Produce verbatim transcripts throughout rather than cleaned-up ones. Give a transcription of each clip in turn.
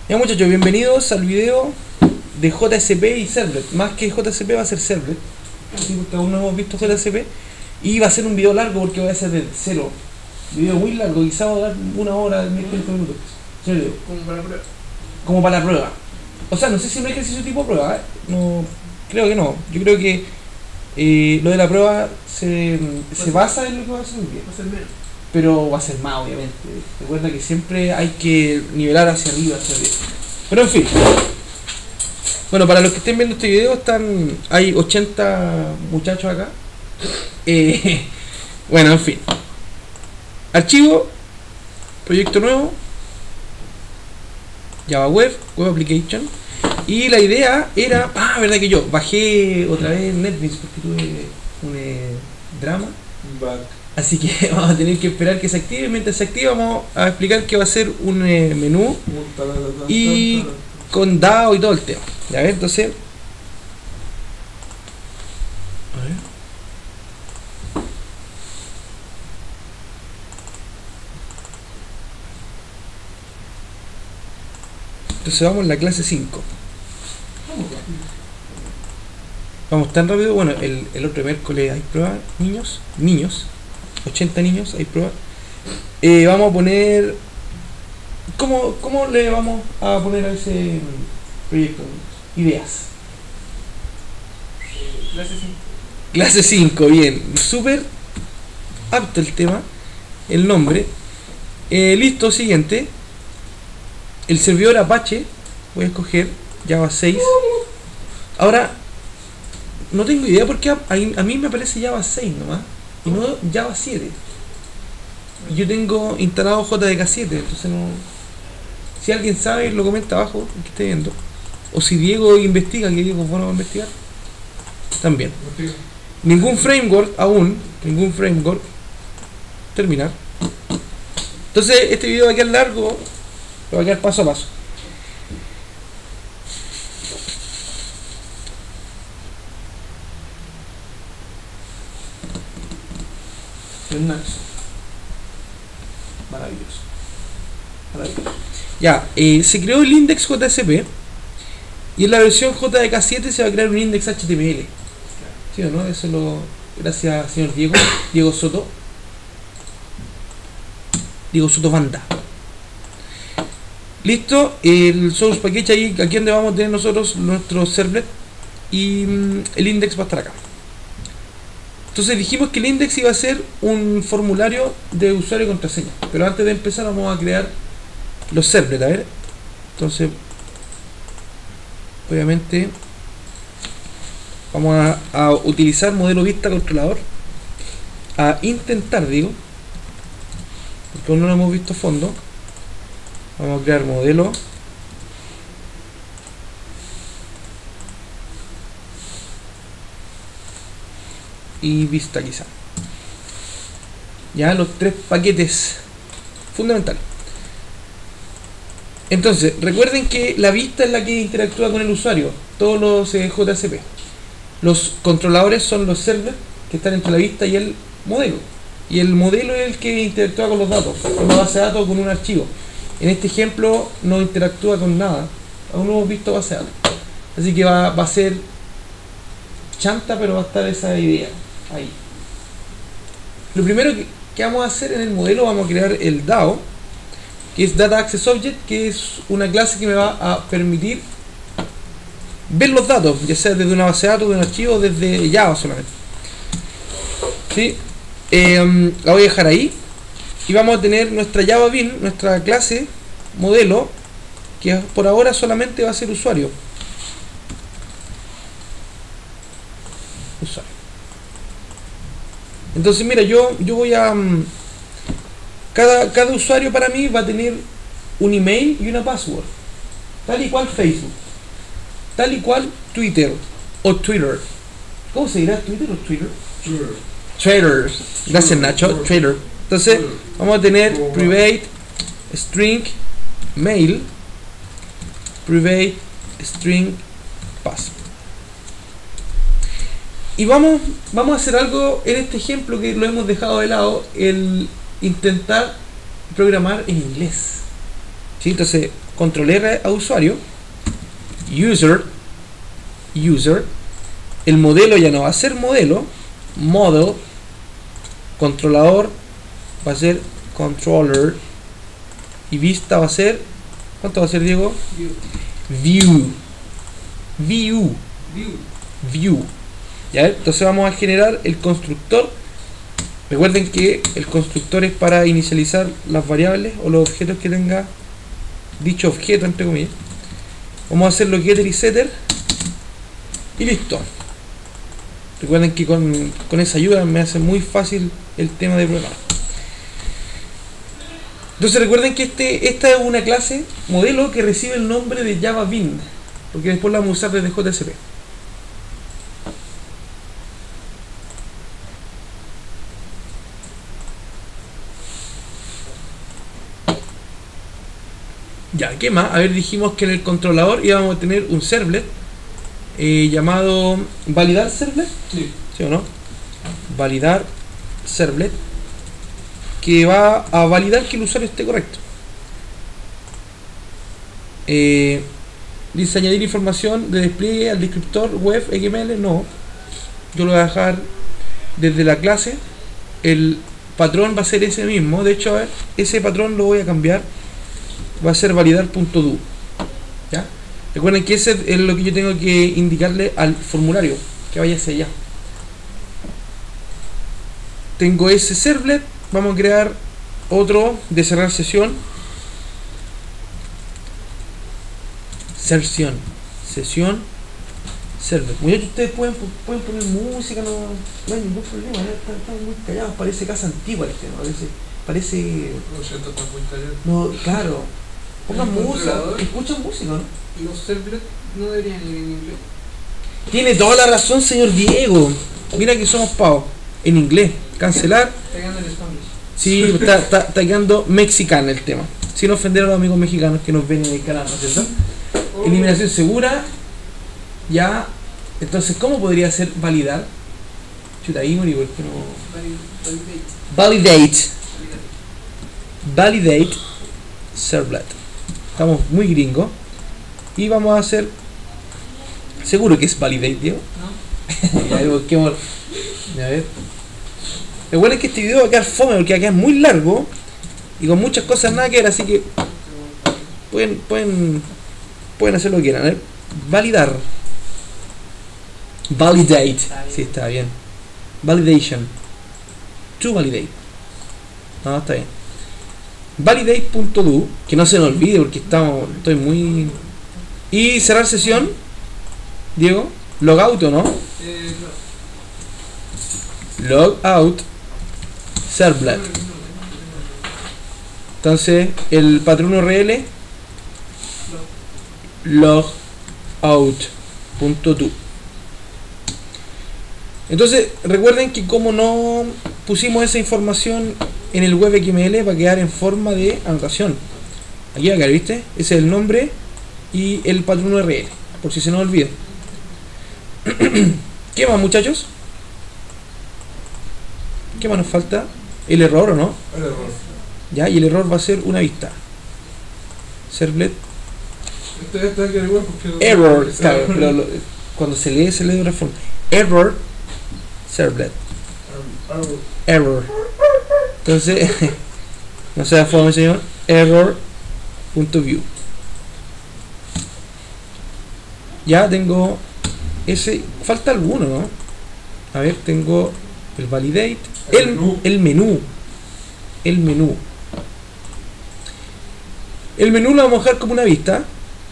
Ya muchachos, bienvenidos al video de J S P y Servlet. Más que J S P va a ser Servlet, sí, porque aún no hemos visto J S P. Y va a ser un video largo porque va a ser de cero. Un video muy largo, quizá va a dar una hora, mil veinte minutos. ¿Serio? Como para la prueba. Como para la prueba. O sea, no sé si es un ejercicio tipo prueba, ¿eh? No, creo que no. Yo creo que eh, lo de la prueba se, se basa en lo que va a ser un video. Va a ser menos. Pero va a ser más, obviamente. Recuerda que siempre hay que nivelar hacia arriba, hacia arriba. Pero en fin. Bueno, para los que estén viendo este video, están hay ochenta muchachos acá. Eh, bueno, en fin. Archivo, proyecto nuevo, Java Web, Web Application. Y la idea era, ah, verdad que yo bajé otra vez NetBeans porque tuve un eh, drama. Back. Así que vamos a tener que esperar que se active. Mientras se active vamos a explicar que va a ser un eh, menú y con DAO y todo el tema. Ya ver, entonces a ver. Entonces vamos en la clase cinco. Vamos tan rápido. Bueno, el, el otro miércoles hay prueba, niños, niños ochenta niños, hay prueba. Eh, vamos a poner ¿cómo, ¿Cómo le vamos a poner a ese proyecto? Ideas. Clase cinco. Clase cinco, bien. Súper apto el tema. El nombre. Eh, listo, siguiente. El servidor Apache. Voy a escoger Java seis. Ahora, no tengo idea porque a, a mí me aparece Java seis nomás. Y no Java siete. Yo tengo instalado J D K siete, entonces no. Si alguien sabe, lo comenta abajo, que esté viendo. O si Diego investiga, que Diego es bueno a investigar. También. Ningún framework aún, ningún framework. Terminar. Entonces este video va a quedar largo, pero va a quedar paso a paso. Maravilloso. Maravilloso. Ya, eh, se creó el index J S P y en la versión J D K siete se va a crear un index H T M L. ¿Sí o no? Eso lo. Gracias, señor Diego. Diego Soto. Diego Soto Banda. Listo, el source package ahí, aquí donde vamos a tener nosotros nuestro servlet y mm, el index va a estar acá. Entonces dijimos que el index iba a ser un formulario de usuario y contraseña. Pero antes de empezar vamos a crear los servlets, a ver. Entonces, obviamente, vamos a, a utilizar modelo vista controlador. A intentar, digo, porque aún no lo hemos visto a fondo. Vamos a crear modelo. Y vista quizá. Ya los tres paquetes fundamentales. Entonces, recuerden que la vista es la que interactúa con el usuario, todos los eh, J S P. Los controladores son los servers que están entre la vista y el modelo. Y el modelo es el que interactúa con los datos, con una base de datos o con un archivo. En este ejemplo no interactúa con nada. Aún no hemos visto base de datos. Así que va, va a ser chanta, pero va a estar esa idea ahí. Lo primero que, que vamos a hacer en el modelo, vamos a crear el DAO, que es Data Access Object, que es una clase que me va a permitir ver los datos, ya sea desde una base de datos, de un archivo, o desde Java solamente. ¿Sí? Eh, la voy a dejar ahí y vamos a tener nuestra Java Bean, nuestra clase modelo, que por ahora solamente va a ser usuario. Usuario. Entonces mira, yo, yo voy a um, cada, cada usuario para mí va a tener un email y una password, tal y cual Facebook, tal y cual Twitter o Twitter. ¿Cómo se dirá, Twitter o Twitter? Twitter. Twitter. Gracias, Nacho. Twitter. Entonces vamos a tener private string mail, private string password. Y vamos, vamos a hacer algo en este ejemplo que lo hemos dejado de lado, el intentar programar en inglés. ¿Sí? Entonces control R a usuario, user, user, el modelo ya no va a ser modelo, model, controlador va a ser controller, y vista va a ser, ¿cuánto va a ser, Diego? View, view, View. view. ¿Ya? Entonces vamos a generar el constructor. Recuerden que el constructor es para inicializar las variables o los objetos que tenga dicho objeto, entre comillas. Vamos a hacer los getter y setter y listo. Recuerden que con, con esa ayuda me hace muy fácil el tema de programar. Entonces recuerden que este, esta es una clase modelo que recibe el nombre de Java Bean, porque después la vamos a usar desde J S P. Ya, ¿qué más? A ver, dijimos que en el controlador íbamos a tener un servlet eh, llamado validar servlet, Sí. ¿sí o no? Validar servlet, que va a validar que el usuario esté correcto. Eh, dice añadir información de despliegue al descriptor web X M L. No, yo lo voy a dejar desde la clase. El patrón va a ser ese mismo. De hecho, a ver, ese patrón lo voy a cambiar. Va a ser validar.do. ¿Ya? Recuerden que ese es lo que yo tengo que indicarle al formulario, que vaya hacia allá. Tengo ese servlet. Vamos a crear otro de cerrar sesión. Sesión. Sesión. Servlet. Muchachos, ustedes pueden, pueden poner música, no, no hay ningún problema. ¿eh? Están, están muy callados. Parece casa antigua este, ¿no? Parece. Parece. No siento tan muy callado. No, claro. Pongan ¿El música. controlador? Escuchan música, ¿no? Los servlets no deberían ir en inglés. Tiene toda la razón, señor Diego. Mira que somos pavos. En inglés. Cancelar. Está quedando el Spanish. Sí, está, está, está quedando mexicano el tema. Sin ofender a los amigos mexicanos que nos ven en el canal, ¿no es cierto? Oh. Eliminación segura. Ya. Entonces, ¿cómo podría ser validar? Chuta, ahí morí, porque no. Validate. Validate. Validate servlet. Estamos muy gringos. Y vamos a hacer. Seguro que es validate, Diego. ¿No? Ya, busquemos. A ver. Recuerden que este video va a quedar fome porque va a quedar muy largo y con muchas cosas nada que ver, así que pueden pueden pueden hacer lo que quieran. A ver. Validar. Validate. Sí, está bien. Validation. To validate. No, está bien. Validate.do, que no se nos olvide porque estamos, estoy muy. Y cerrar sesión. Diego, logout o no? Eh, no. Logout servlet. Entonces, el patrón U R L logout.do. Entonces, recuerden que como no pusimos esa información en el web X M L, va a quedar en forma de anotación. Aquí va a quedar, ¿viste? Ese es el nombre y el patrón U R L, por si se nos olvida. ¿Qué más, muchachos? ¿Qué más nos falta? El error, ¿o no? El error. Ya, y el error va a ser una vista. Servlet Este este hay que igual porque. error, claro, pero lo- cuando se lee se lee de otra forma. Error servlet. Error. Error. Entonces, no se da forma, señor. Error.view. Ya tengo ese. Falta alguno, ¿no? A ver, tengo el validate. El El, menú. el menú. El menú. El menú lo vamos a dejar como una vista.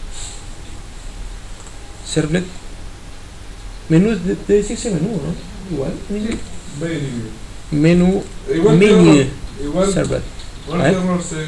Servlet. Menú, de- debe decirse menú, ¿no? Igual. Menu. Menú. Igual que Menú. error. Igual, Servlet. igual A que ver. error se.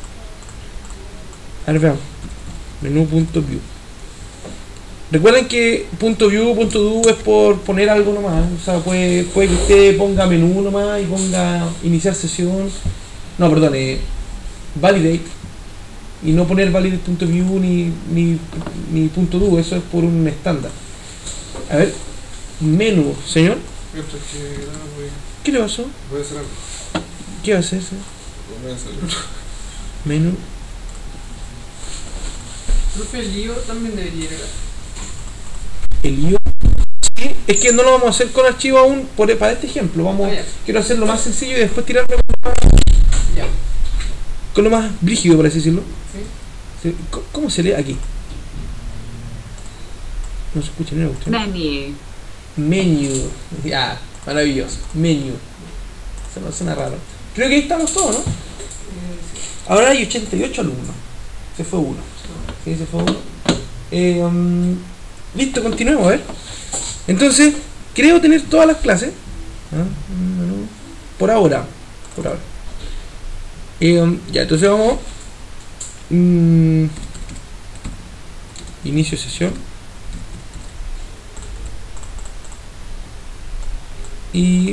A ver, veamos. Menú.view. Recuerden que punto .view, punto .do es por poner algo nomás. O sea, puede, puede que usted ponga menú nomás y ponga iniciar sesión. No, perdón, eh, validate. Y no poner validate.view ni, ni, ni punto .do. Eso es por un estándar. A ver. Menú, señor. Mientras que. No, voy, ¿Qué le pasó? voy a hacer algo. ¿Qué va a hacer? señor? Voy a hacer. Menú. Profe, el lío también debería ir acá. El I O. Sí, es que no lo vamos a hacer con archivo aún por, para este ejemplo. Vamos, Ah, ya. quiero hacerlo más sencillo y después tirarme con, Ya. con lo más brígido, por así decirlo. Sí. Sí, ¿Cómo, cómo se lee aquí? No se escucha ni una cuestión. Menu. Menu. Ya, maravilloso. Menu. Eso no suena raro. Creo que ahí estamos todos, ¿no? Eh, sí. Ahora hay ochenta y ocho alumnos. Se fue uno. Sí, se fue uno. Eh, um, listo, continuemos, a ver. Entonces, creo tener todas las clases. ¿Ah? Por ahora. Por ahora. Eh, um, ya, entonces vamos. Mm, inicio sesión. Y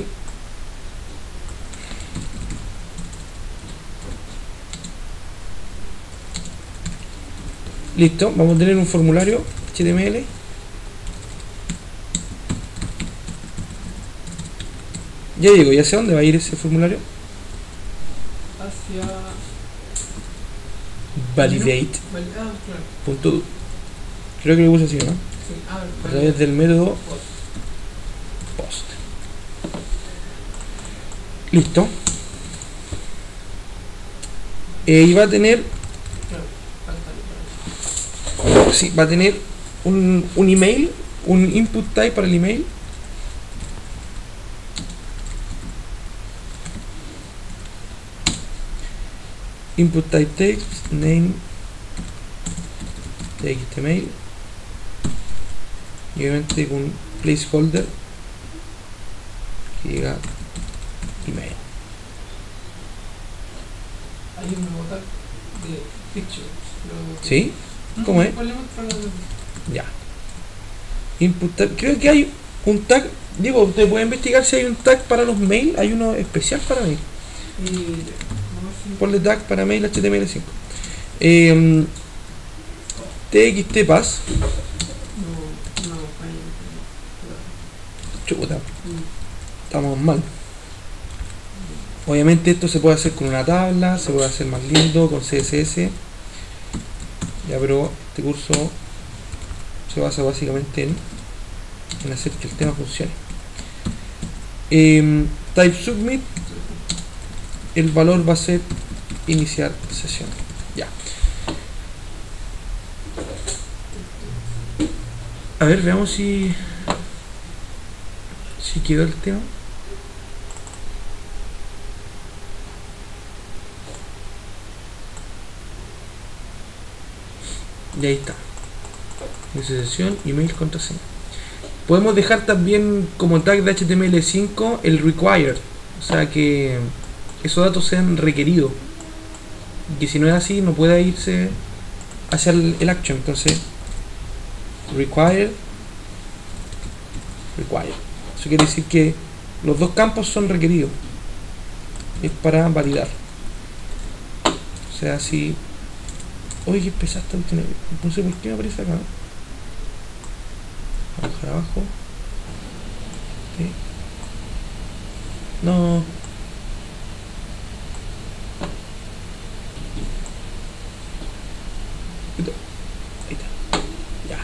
listo, vamos a tener un formulario H T M L. Ya digo, ¿y hacia dónde va a ir ese formulario? Hacia. Validate. Vale, ah, claro. Punto do. Creo que lo puse así, ¿no? Sí, ah, A vale. través del método post. Listo. Eh, y va a tener, Claro, falta, falta. sí, va a tener un, un email, un input type para el email. Input type text, name, txtmail. Y obviamente con un placeholder que diga email. Hay un nuevo tag de picture. Lo- ¿Sí? ¿Cómo es? Ponle más para- Ya. Input tag. Creo que hay un tag. Digo, usted puede investigar si hay un tag para los mail. Hay uno especial para mail. Y vamos a ver Ponle tag para mail H T M L cinco. Eh, txtpass. si- no, no, ahí Chuta, no. Mm. estamos mal. Obviamente esto se puede hacer con una tabla, se puede hacer más lindo, con C S S. Ya, pero este curso se basa básicamente en, en hacer que el tema funcione. Eh, type submit, el valor va a ser iniciar sesión. Ya. A ver, veamos si si quedó el tema. Y ahí está. Inicio sesión, email, contraseña. Podemos dejar también como tag de H T M L cinco el required, o sea que esos datos sean requeridos. Y que si no es así, no pueda irse hacia el, el action. Entonces, required, required. Eso quiere decir que los dos campos son requeridos. Es para validar. O sea, si. Oye, qué pesaste, no sé por qué me aparece acá. Vamos a bajar abajo. Ok. No. Ahí está. Ya.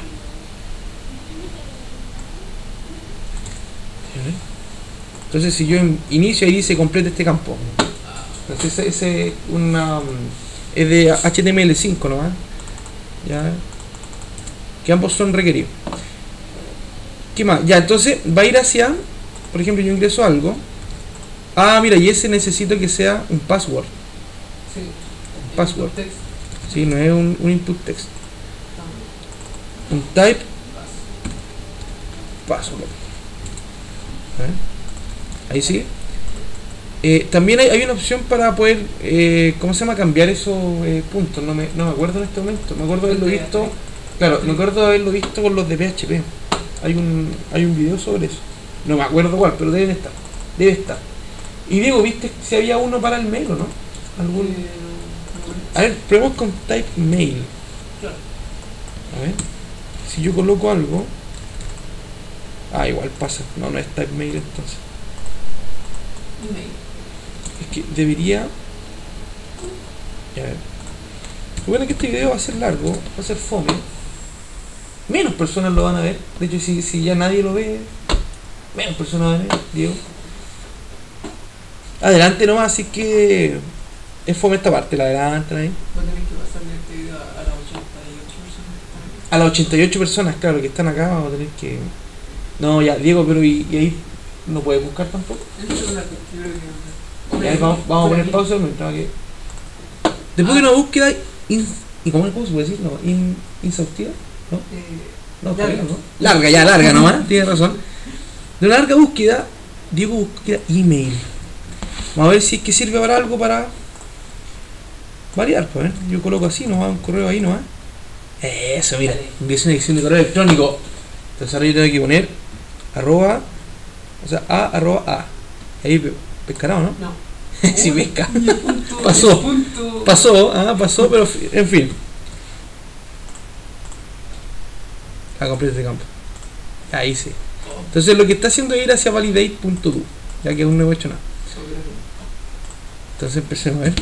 Entonces, si yo inicio y dice completa este campo. Entonces, ese, ese una, es de H T M L cinco nomás. Ya. Que ambos son requeridos. ¿Qué más? Ya, entonces va a ir hacia, por ejemplo, yo ingreso algo. Ah, mira, y ese necesito que sea un password. Sí. Password. Input text. Sí, no es un, un input text. También. Un type Pass. password. ¿Eh? Ahí sí. Eh, también hay, hay una opción para poder, eh, ¿cómo se llama? Cambiar esos eh, puntos. No me, no me acuerdo en este momento. Me acuerdo de haberlo visto. Claro, me acuerdo de haberlo visto con los de P H P. Hay un, hay un video sobre eso. No me acuerdo cuál, pero deben estar. Debe estar. Y Diego, ¿viste si había uno para el mail o no? ¿Algún? Eh, no, no. A ver, probemos con type mail. Claro. A ver. Si yo coloco algo. Ah, igual pasa. No, no es type mail entonces. Email. Es que debería. A ver. Bueno, que este video va a ser largo, va a ser fome. Menos personas lo van a ver. De hecho, si, si ya nadie lo ve, menos personas van a ver, Diego. Adelante nomás, así que es fome esta parte, la adelantan ahí. Va a tener que pasarle este video a las ochenta y ocho personas que están aquí. A las ochenta y ocho personas, claro, que están acá, vamos a tener que... No, ya, Diego, pero ¿y, y ahí no puedes buscar tampoco? Eso es la cuestión que... Ya, vamos, vamos a poner pausa un momento, que... Después de una búsqueda... In, ¿Y cómo, cómo se puede decir? No, in, ¿Insaustiva? ¿No? Eh, No, larga. todavía no. Larga, ya, larga nomás, tienes razón. De una larga búsqueda, Diego búsqueda email. Vamos a ver si es que sirve para algo para variar, pues, ¿eh? Yo coloco así, nomás un correo ahí nomás. Eso, mira, ingresa una dirección de correo electrónico. Entonces ahora yo tengo que poner arroba, o sea, a arroba a. Ahí pe- pescará, ¿o no? No. Sí, Uy, pesca. y el punto- Pasó. el punto- Pasó, ah, pasó, pero fi- en fin. Ah, completa este campo. Ahí sí. Entonces lo que está haciendo es ir hacia validate punto do, ya que aún no he hecho nada. Entonces empecemos a ver.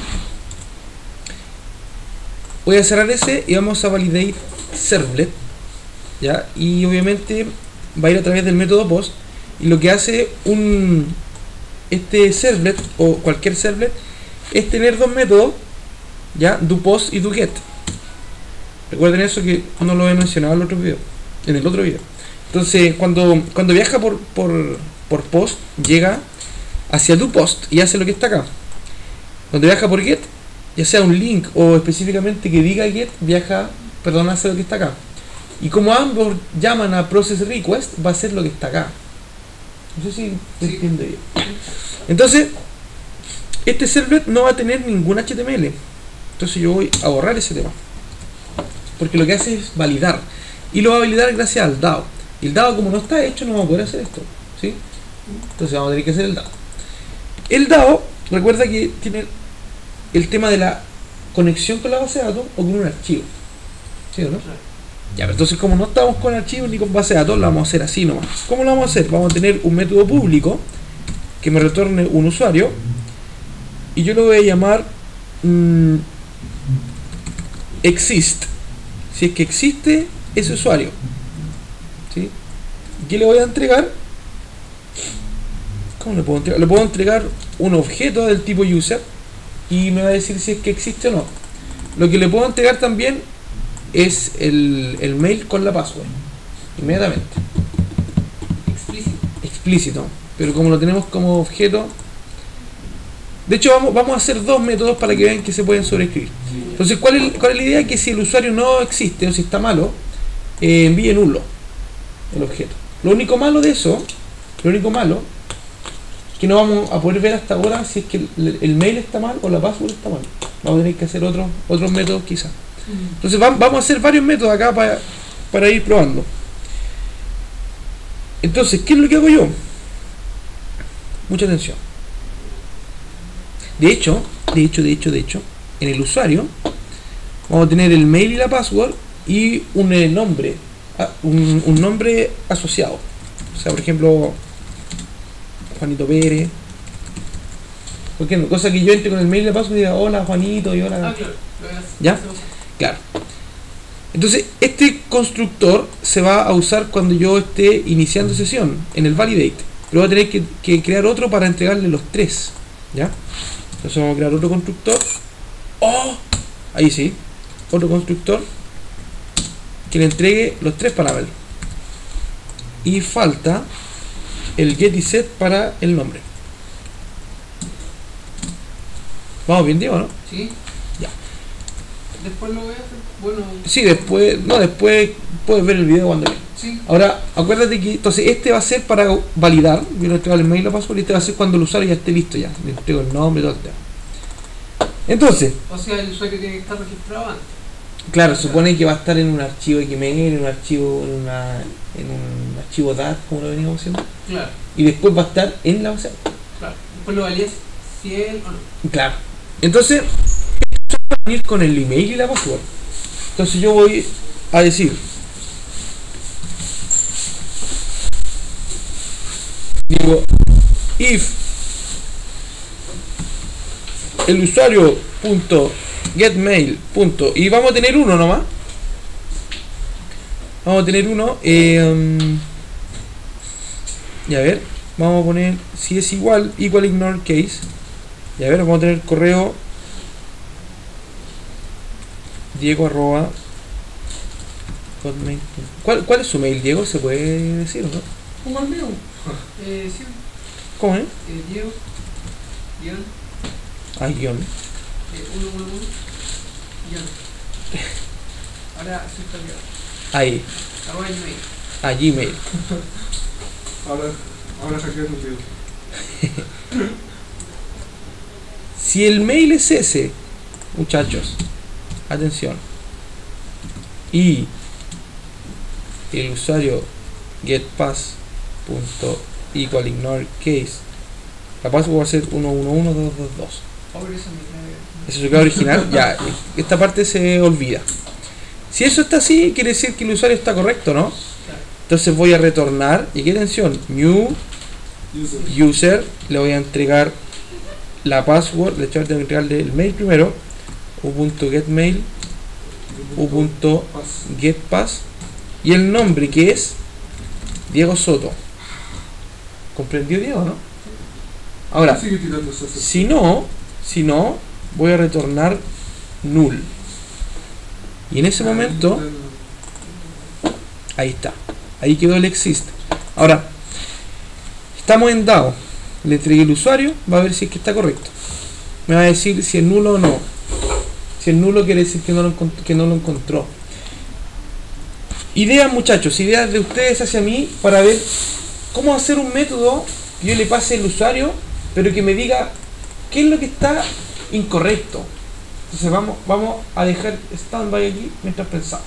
Voy a cerrar ese y vamos a validate servlet, ya, y obviamente va a ir a través del método post, y lo que hace un este servlet o cualquier servlet es tener dos métodos, ya, do post y do get. Recuerden eso, que no lo he mencionado en el otro video, en el otro video. Entonces cuando cuando viaja por por por post, llega hacia do post y hace lo que está acá. Cuando viaja por get, ya sea un link o específicamente que diga get, viaja, perdón, hace lo que está acá. Y como ambos llaman a process request, va a ser lo que está acá. No sé si se Sí. entiende bien. Entonces, este servlet no va a tener ningún H T M L. Entonces yo voy a borrar ese tema. Porque lo que hace es validar. Y lo va a validar gracias al D A O. Y el D A O, como no está hecho, no va a poder hacer esto, ¿sí? Entonces vamos a tener que hacer el D A O. El D A O, recuerda que tiene el tema de la conexión con la base de datos o con un archivo, ¿sí o no? Ya, pero entonces como no estamos con archivos ni con base de datos, lo vamos a hacer así nomás. ¿Cómo lo vamos a hacer? Vamos a tener un método público que me retorne un usuario, y yo lo voy a llamar mmm, exist, si es que existe ese usuario, ¿sí? ¿Y qué le voy a entregar? ¿Cómo le puedo entregar? Le puedo entregar un objeto del tipo user y me va a decir si es que existe o no. Lo que le puedo entregar también es el, el mail con la password, inmediatamente, Explícito. explícito. Pero como lo tenemos como objeto, de hecho vamos, vamos a hacer dos métodos para que vean que se pueden sobreescribir. Entonces, ¿cuál es, cuál es la idea? Que si el usuario no existe o si está malo, eh, envíe nulo el objeto. Lo único malo de eso, lo único malo, que no vamos a poder ver hasta ahora si es que el, el mail está mal o la password está mal. Vamos a tener que hacer otros otros métodos quizás. Entonces va- vamos a hacer varios métodos acá para, para ir probando. Entonces, ¿qué es lo que hago yo? Mucha atención. De hecho, de hecho, de hecho, de hecho, en el usuario vamos a tener el mail y la password y un eh, nombre, ah, un, un nombre asociado. O sea, por ejemplo, Juanito Pérez. ¿Por qué no? Cosa que yo entre con el mail y la password y diga hola Juanito y hola. Ah, claro. Lo voy a hacer. ¿Ya? Claro. Entonces, este constructor se va a usar cuando yo esté iniciando sesión en el validate. Pero voy a tener que, que crear otro para entregarle los tres. ¿Ya? Entonces vamos a crear otro constructor. ¡Oh! Ahí sí. Otro constructor que le entregue los tres parámetros. Y falta el get y set para el nombre. Vamos bien, Diego, ¿no? Sí. Ya. Después lo voy a hacer. Bueno, Sí, después, no, después puedes ver el video cuando quieras. sí. Ahora, acuérdate que entonces este va a ser para validar. Yo le entrego el mail y la password, y este va a ser cuando el usuario ya esté listo ya. Le entrego el nombre y todo el tema. Entonces, O sea, el usuario tiene que estar registrado antes. claro, supone que va a estar en un archivo X M L, en un archivo, en una, en un archivo D A T, como lo veníamos haciendo, Claro, y después va a estar en la base de datos. claro. Después lo valías si él o no. Claro. Entonces, esto va a venir con el email y la password. Entonces yo voy a decir, digo, if el usuario punto getMail. Punto. Y vamos a tener uno nomás. Vamos a tener uno. Eh, um, y a ver, vamos a poner si es igual, equal ignore case. Y a ver, vamos a tener correo Diego arroba hotmail. ¿Cuál, ¿Cuál es su mail, Diego? ¿Se puede decir o no? Como el mío. Eh, sí, ¿Cómo es? eh, Diego, guión, Ah, guión. eh, uno, uno, uno, guión. Ahora soy cambiado. Ahí, Arroba Gmail. a Gmail. Ahora, ahora hackeas un video. Si el mail es ese, muchachos, atención, y el usuario getPass.equalIgnoreCase, la password va a ser uno uno uno dos dos dos. Pobre esa mi clave. Ese es su clave original. Ya, esta parte se olvida. Si eso está así, quiere decir que el usuario está correcto, ¿no? Claro. Entonces voy a retornar, y qué atención, new User. user, le voy a entregar la password, le tengo que entregarle el mail primero, u.getmail, u.getpass, y el nombre que es Diego Soto. ¿Comprendió, Diego, no? Ahora, Sigue tirando esa si no, si no, voy a retornar null. Y en ese momento, ahí está, ahí quedó el exist. Ahora, estamos en DAO, le entregué el usuario, va a ver si es que está correcto. Me va a decir si es nulo o no. Si es nulo quiere decir que no lo, encont- que no lo encontró. Ideas, muchachos, ideas de ustedes hacia mí para ver cómo hacer un método que yo le pase al usuario, pero que me diga qué es lo que está incorrecto. Entonces vamos, vamos a dejar standby aquí mientras pensamos.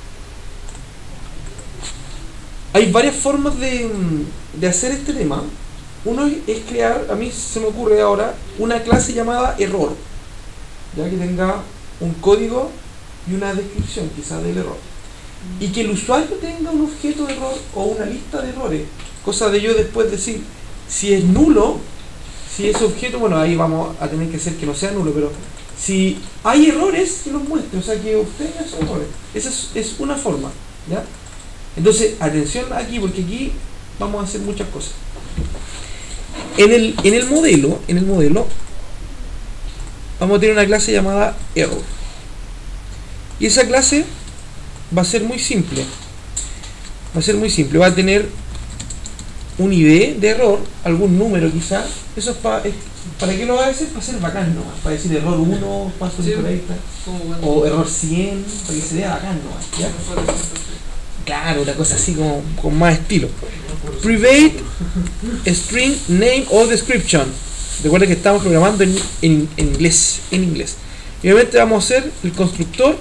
Hay varias formas de, de hacer este tema. Uno es, es crear, a mí se me ocurre ahora, una clase llamada error, ya que tenga un código y una descripción quizás del error, y que el usuario tenga un objeto de error o una lista de errores, cosa de yo después decir si es nulo, si ese objeto, bueno, ahí vamos a tener que hacer que no sea nulo, pero si hay errores, que los muestre, o sea, que obtenga esos errores. Esa es, es una forma, ¿ya? Entonces, atención aquí, porque aquí vamos a hacer muchas cosas. En el, en el modelo, en el modelo, vamos a tener una clase llamada error. Y esa clase va a ser muy simple. Va a ser muy simple. Va a tener un I D de error, algún número quizás. Eso es para... ¿Para qué lo va a decir? Para ser bacán nomás. Para decir error uno, paso Sí, incorrecta. como cuando- O error cien, para que se vea bacán nomás, ¿ya? Claro, una cosa así como con más estilo. Private string name o description. Recuerda que estamos programando en, en, en inglés, en inglés. Y obviamente vamos a hacer el constructor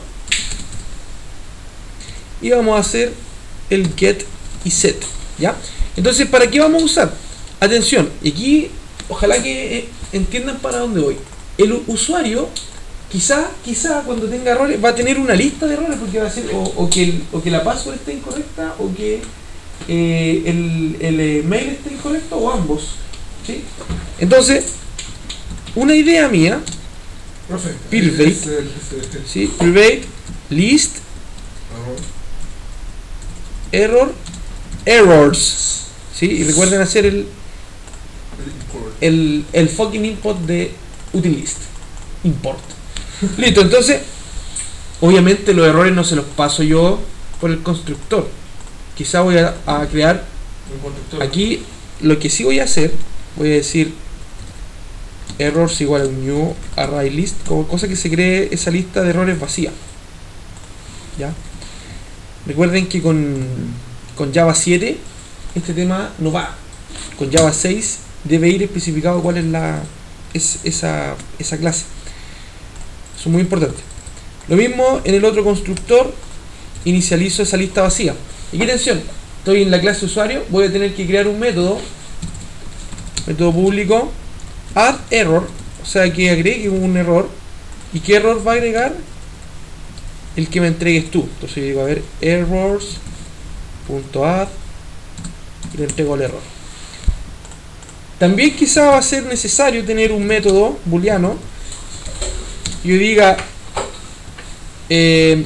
y vamos a hacer el get y set, ¿ya? Entonces, ¿para qué vamos a usar? Atención, y aquí ojalá que eh, entiendan para dónde voy. El u- usuario quizá, quizá cuando tenga errores va a tener una lista de errores, porque va a ser o, o que, el, o que la password esté incorrecta, o que eh, el, el eh, mail esté incorrecto, o ambos, ¿sí? Entonces, una idea mía, Profe. Private. Es el- es el- ¿sí? Private list Error. error errors, ¿sí? Y recuerden hacer el, Import. el, el fucking import de utilist import. Listo, entonces obviamente los errores no se los paso yo por el constructor. Quizá voy a, a crear Un constructor. aquí, lo que sí voy a hacer, voy a decir errors igual a new array list, como cosa que se cree esa lista de errores vacía, ¿ya? Recuerden que con, con Java siete este tema no va. Con Java seis debe ir especificado cuál es la es, esa, esa clase. Eso es muy importante. Lo mismo en el otro constructor, inicializo esa lista vacía. Y qué atención, estoy en la clase usuario, voy a tener que crear un método, método público, add error, o sea que agregue un error. ¿Y qué error va a agregar? El que me entregues tú. Entonces yo digo, a ver, errors.add y le entrego el error. También quizá va a ser necesario tener un método booleano y yo diga eh,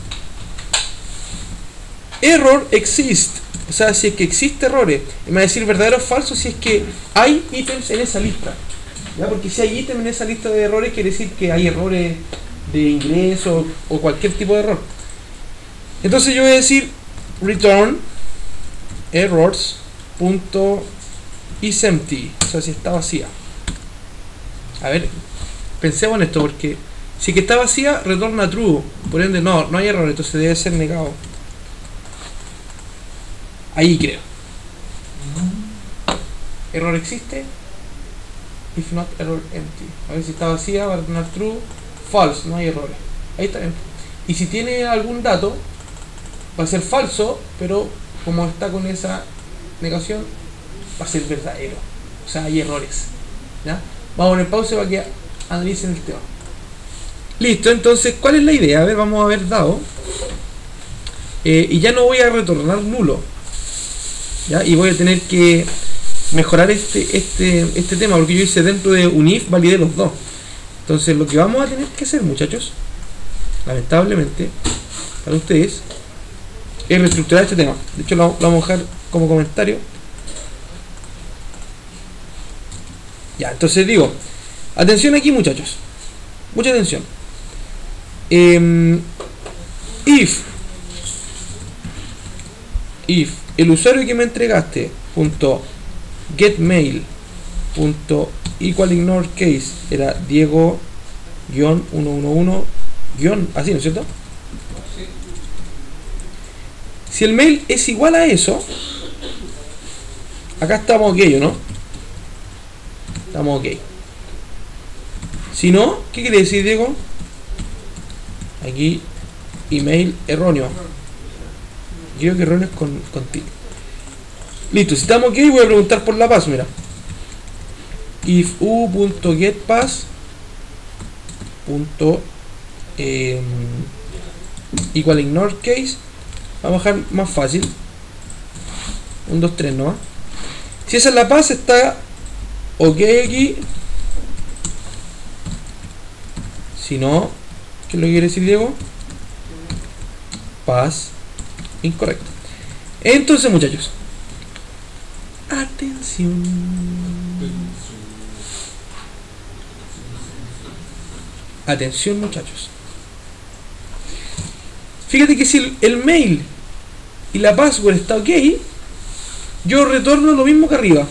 error exist, o sea, si es que existe errores, y me va a decir verdadero o falso si es que hay ítems en esa lista, ¿ya? Porque si hay ítems en esa lista de errores quiere decir que hay errores de ingreso o cualquier tipo de error. Entonces yo voy a decir return errors punto is empty, o sea, si está vacía. A ver, pensemos en esto, porque si que está vacía retorna true, por ende no, no hay error, entonces debe ser negado. Ahí creo. Error existe. If not, error empty. A ver si está vacía, va a retornar true. False, no hay errores. Ahí está bien. Y si tiene algún dato, va a ser falso, pero como está con esa negación, va a ser verdadero. O sea, hay errores. ¿Ya? Vamos a poner pausa para que analicen el tema. Listo, entonces, ¿cuál es la idea? A ver, vamos a ver dado. Eh, y ya no voy a retornar nulo. ¿Ya? Y voy a tener que mejorar este, este, este tema, porque yo hice dentro de un if, validé los dos. Entonces lo que vamos a tener que hacer, muchachos, lamentablemente para ustedes, es reestructurar este tema. De hecho lo, lo vamos a dejar como comentario. Ya, entonces digo, atención aquí, muchachos, mucha atención. eh, if if el usuario que me entregaste punto get mail punto equal ignore case era Diego guión ciento once guión así, ¿no es cierto? Sí. Si el mail es igual a eso, acá estamos ok, ¿o no? Estamos ok. Si no, ¿qué quiere decir, Diego? Aquí email erróneo. Quiero que erróneo es con, con tilde. Listo, si estamos ok, voy a preguntar por la pass, mira. If u.getPass punto eh, igual ignore case, vamos a dejar más fácil. un, dos, tres, ¿no? Si esa es la pass, está ok aquí. Si no, ¿qué es lo que quiere decir, Diego? Pass incorrecto. Entonces, muchachos, atención. Atención, muchachos. Fíjate que si el, el mail y la password está ok, yo retorno lo mismo que arriba.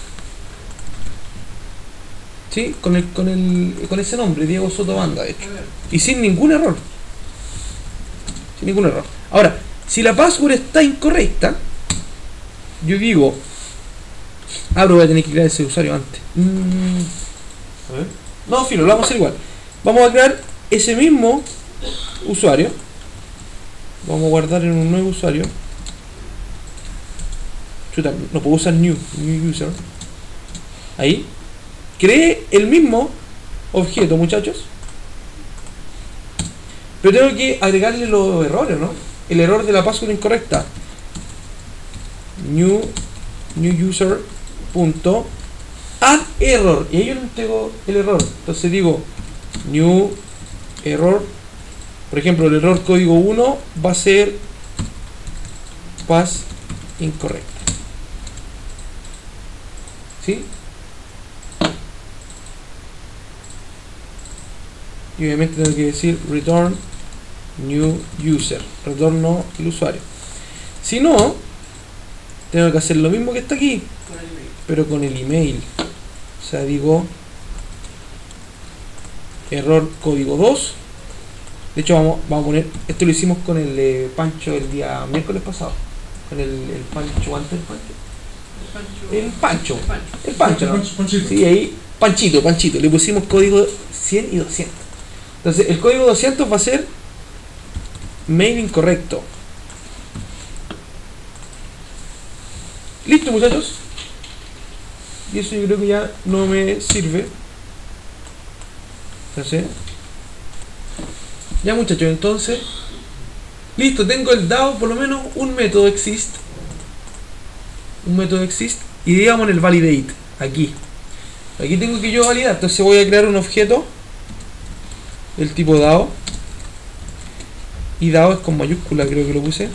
¿Sí? Con el, con el, con ese nombre, Diego Soto Banda, de hecho. Y sin ningún error. Sin ningún error. Ahora, si la password está incorrecta, yo digo, ah, pero voy a tener que crear ese usuario antes. Mm, a ver. No, filo, lo vamos a hacer igual. Vamos a crear ese mismo usuario. Vamos a guardar en un nuevo usuario. Chuta, no puedo usar new, new user. Ahí. Creé el mismo objeto, muchachos. Pero tengo que agregarle los errores, ¿no? El error de la password incorrecta. New, new user punto add error. Y ahí yo le entrego el error. Entonces digo new error. Por ejemplo, el error código uno va a ser pass incorrecta. ¿Sí? Y obviamente tengo que decir return new user, retorno el usuario. Si no, tengo que hacer lo mismo que está aquí, Con el email. pero con el email. O sea, digo error código dos. De hecho, vamos, vamos a poner, esto lo hicimos con el eh, Pancho el día miércoles pasado, con el, el Pancho, antes del Pancho, El el Pancho, El Pancho. el Pancho, ¿no? Pancho, Panchito. Sí, ahí, Panchito, Panchito, le pusimos código cien y doscientos. Entonces, el código doscientos va a ser mail incorrecto. Listo, muchachos. Y eso yo creo que ya no me sirve. Entonces, ya, muchachos, entonces listo, tengo el dado, por lo menos un método exist. Un método exist. Y digamos en el validate, aquí. Aquí tengo que yo validar. Entonces voy a crear un objeto del tipo dado. y dado es con mayúscula, creo que lo puse.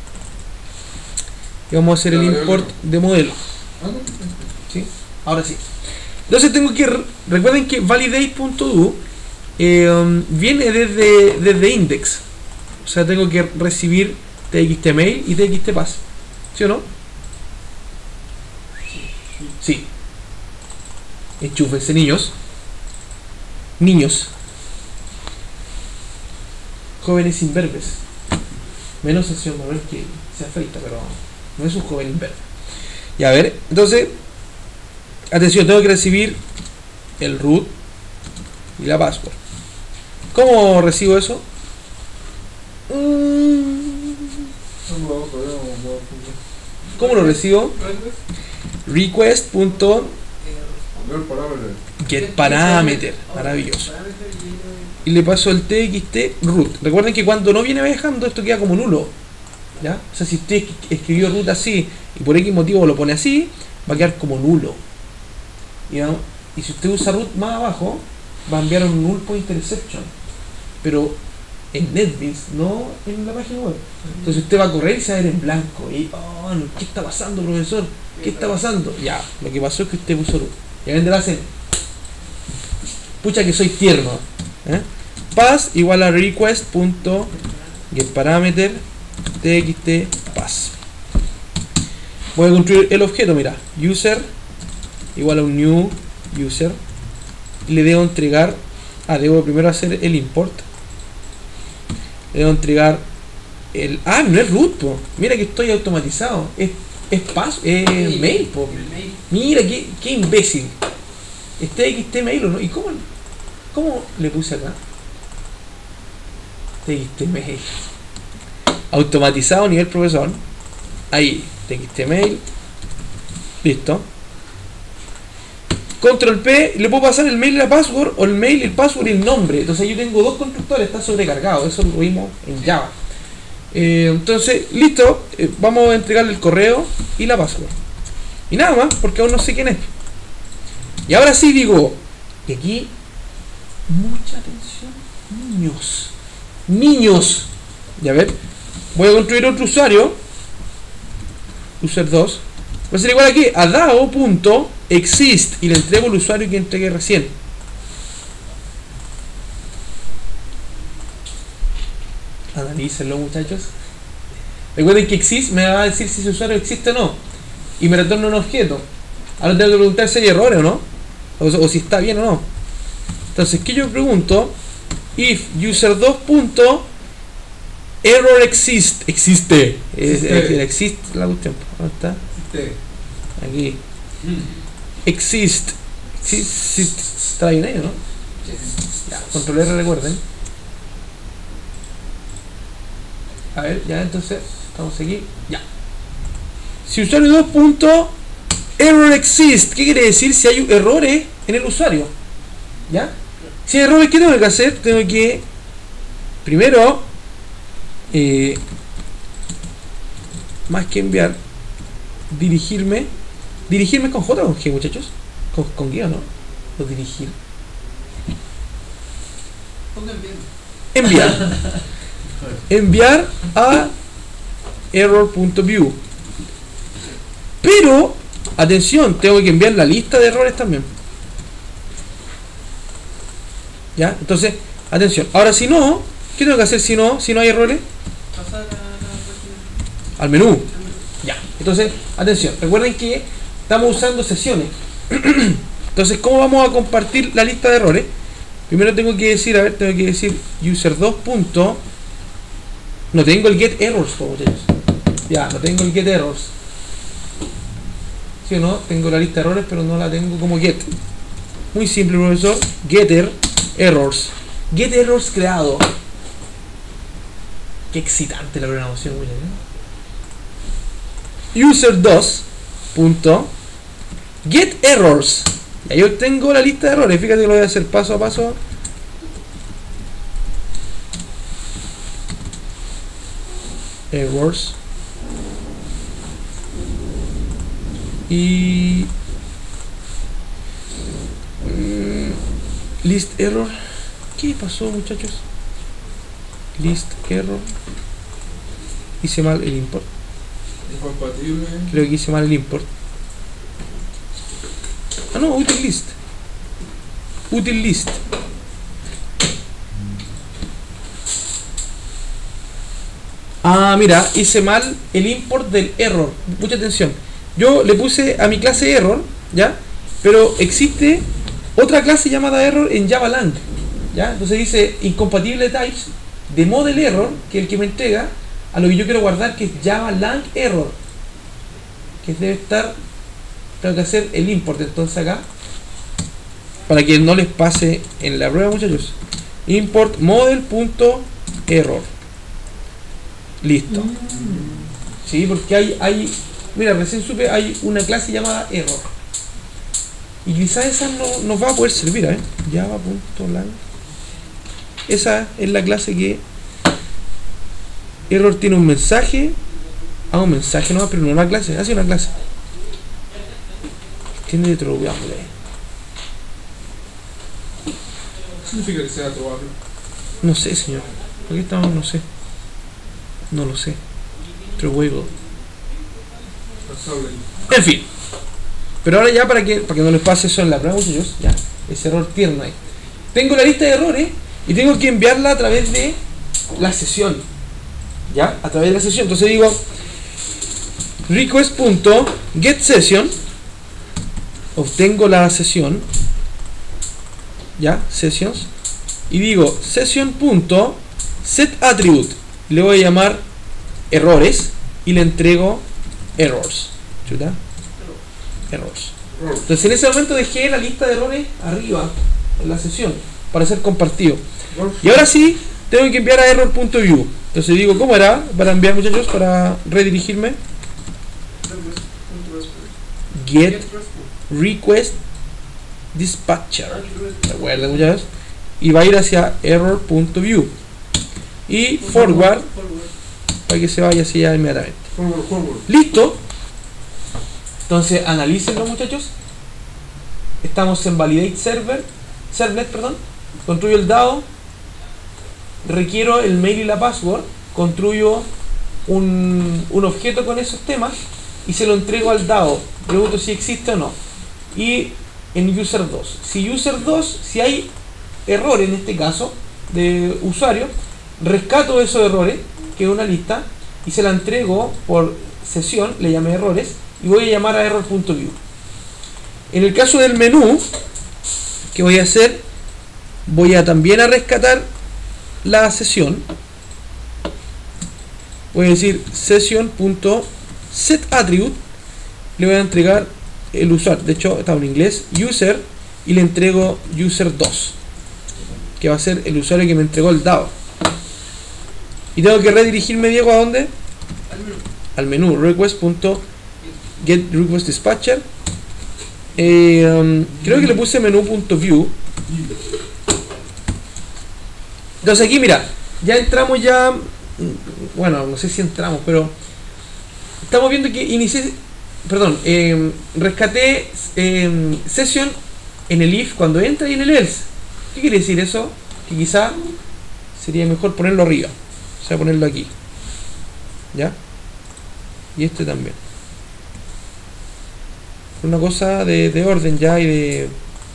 Y vamos a hacer el import de modelo. ¿Sí? Ahora sí. Entonces tengo que, recuerden que validate.do eh, um, viene desde, desde index. O sea, tengo que recibir txtmail y txtpass. ¿Sí o no? Sí. Enchúfense, niños. Niños. Jóvenes imberbes. Menos el señor Manuel, que se afeita, pero no es un joven imberbe. Y a ver, entonces, atención, tengo que recibir el root y la password. ¿Cómo recibo eso? ¿Cómo lo recibo? Request.getParameter. Maravilloso. Y le paso el txt root. Recuerden que cuando no viene viajando esto queda como nulo, ¿ya? O sea, si usted escribió root así y por X motivo lo pone así, va a quedar como nulo. Y, ¿no? Y si usted usa root más abajo, va a enviar un null pointer exception, pero en NetBeans, no en la página web. Entonces usted va a correr y se va a ver en blanco y, oh, no, ¿qué está pasando, profesor? ¿Qué está pasando? Ya, lo que pasó es que usted puso root. Y a le hacen, pucha que soy tierno, ¿eh? Pass igual a request.getParameter txtpass. Voy a construir el objeto, mira, user igual a un new user, y le debo entregar, ah, debo primero hacer el import, le debo entregar el, ah, no es root, po. Mira que estoy automatizado, es, es pass, es sí, mail, po. Mail. Mira qué, qué imbécil, es txtmail o no, y cómo, cómo le puse acá txtmail, automatizado nivel profesor, ahí, txtmail, listo. Control P, le puedo pasar el mail y la password, o el mail, el password y el nombre. Entonces yo tengo dos constructores, está sobrecargado, eso lo vimos en Java. Eh, entonces, listo, eh, vamos a entregarle el correo y la password. Y nada más, porque aún no sé quién es. Y ahora sí digo, y aquí, mucha atención, niños. Niños. Y a ver, voy a construir otro usuario, user dos. Va a ser igual aquí a dao.exist y le entrego el usuario que entregué recién. Analícenlo, muchachos. Recuerden que exist me va a decir si ese usuario existe o no, y me retorna un objeto. Ahora tengo que preguntar si hay errores o no, o, o si está bien o no. Entonces, ¿qué yo pregunto? If user dos. Error exist, existe, existe, existe la cuestión. ¿Dónde está? Aquí. Exist. Exist. Trae un ello, ¿no? Ya, control R, recuerden. A ver, ya entonces, estamos aquí. Ya. Si usuario dos. Error exist, ¿qué quiere decir? Si hay errores en el usuario. ¿Ya? Si hay errores, ¿qué tengo que hacer? Tengo que primero eh, más que enviar, dirigirme dirigirme con J o con G, muchachos, con, con G o no, o dirigir, enviar enviar a error.view, pero atención, tengo que enviar la lista de errores también. ¿Ya? Entonces, atención. Ahora, si no, ¿qué tengo que hacer si no, si no hay errores? Pasar a la página. Al menú. Ya. Entonces, atención. Recuerden que estamos usando sesiones. Entonces, ¿cómo vamos a compartir la lista de errores? Primero tengo que decir, a ver, tengo que decir user dos. No tengo el get errors, como ustedes. Ya, no tengo el get errors. ¿Sí o no? Tengo la lista de errores, pero no la tengo como get. Muy simple, profesor. Getter errors. Get errors creado. Qué excitante la programación, muy bien. User dos. Get errors. Y ahí obtengo la lista de errores. Fíjate que lo voy a hacer paso a paso. Errors. Y mm, list error. ¿Qué pasó, muchachos? list error. Hice mal el import. Incompatible. Creo que hice mal el import. Ah, no, util list. Util list. Ah, mira, hice mal el import del error. Mucha atención. Yo le puse a mi clase error, ¿ya? Pero existe otra clase llamada error en Java Lang, ¿ya? Entonces dice incompatible types de model error, que es el que me entrega a lo que yo quiero guardar, que es Java Lang error, que debe estar, tengo que hacer el import entonces acá, para que no les pase en la prueba, muchachos. Import model.error. Listo. Sí, porque hay, hay, mira, recién supe, hay una clase llamada error. Y quizás esa no nos va a poder servir, ¿eh? Java.lang. Esa es la clase que error tiene un mensaje. Ah, un mensaje no, pero no una clase, hace una clase. Tiene de troveable. ¿Qué significa que sea probable? No sé, señor. Aquí estamos, no sé. No lo sé. Trowable. Pasable. En fin. Pero ahora ya para que, para que no les pase eso en la prueba, muchachos, ya, ese error tierno ahí. Tengo la lista de errores y tengo que enviarla a través de la sesión. ¿Ya? A través de la sesión. Entonces digo request.getSession. Obtengo la sesión. ¿Ya? Sessions. Y digo session.setAttribute. Le voy a llamar errores y le entrego errors. ¿Chuta? Errors. Entonces en ese momento dejé la lista de errores arriba en la sesión para ser compartido. Y ahora sí tengo que enviar a error.view. Entonces digo, ¿cómo era para enviar, muchachos? Para redirigirme. Get request dispatcher. Recuerden, muchachos. Y va a ir hacia error.view. Y forward para que se vaya así ya inmediatamente. Forward, forward. Listo. Entonces analícenlo, muchachos. Estamos en validate server servlet, perdón. Construyo el dado, requiero el mail y la password, construyo un, un objeto con esos temas y se lo entrego al dado. Pregunto si existe o no. Y en user dos, si user dos, si hay error en este caso de usuario, rescato esos errores, que es una lista, y se la entrego por sesión, le llamé errores, y voy a llamar a error.view. En el caso del menú, ¿qué voy a hacer? Voy a también a rescatar la sesión. Voy a decir session.setAttribute. Le voy a entregar el usuario. De hecho, está en inglés, user, y le entrego user dos, que va a ser el usuario que me entregó el dado. Y tengo que redirigirme, Diego, ¿a dónde? Al menú, request.getRequestDispatcher. Eh, um, creo que le puse menú.view. Entonces aquí, mira, ya entramos ya, bueno, no sé si entramos, pero estamos viendo que inicié, perdón, eh, rescaté eh, session en el if cuando entra y en el else. ¿Qué quiere decir eso? Que quizá sería mejor ponerlo arriba, o sea, ponerlo aquí, ¿ya? Y este también. Una cosa de, de orden ya y de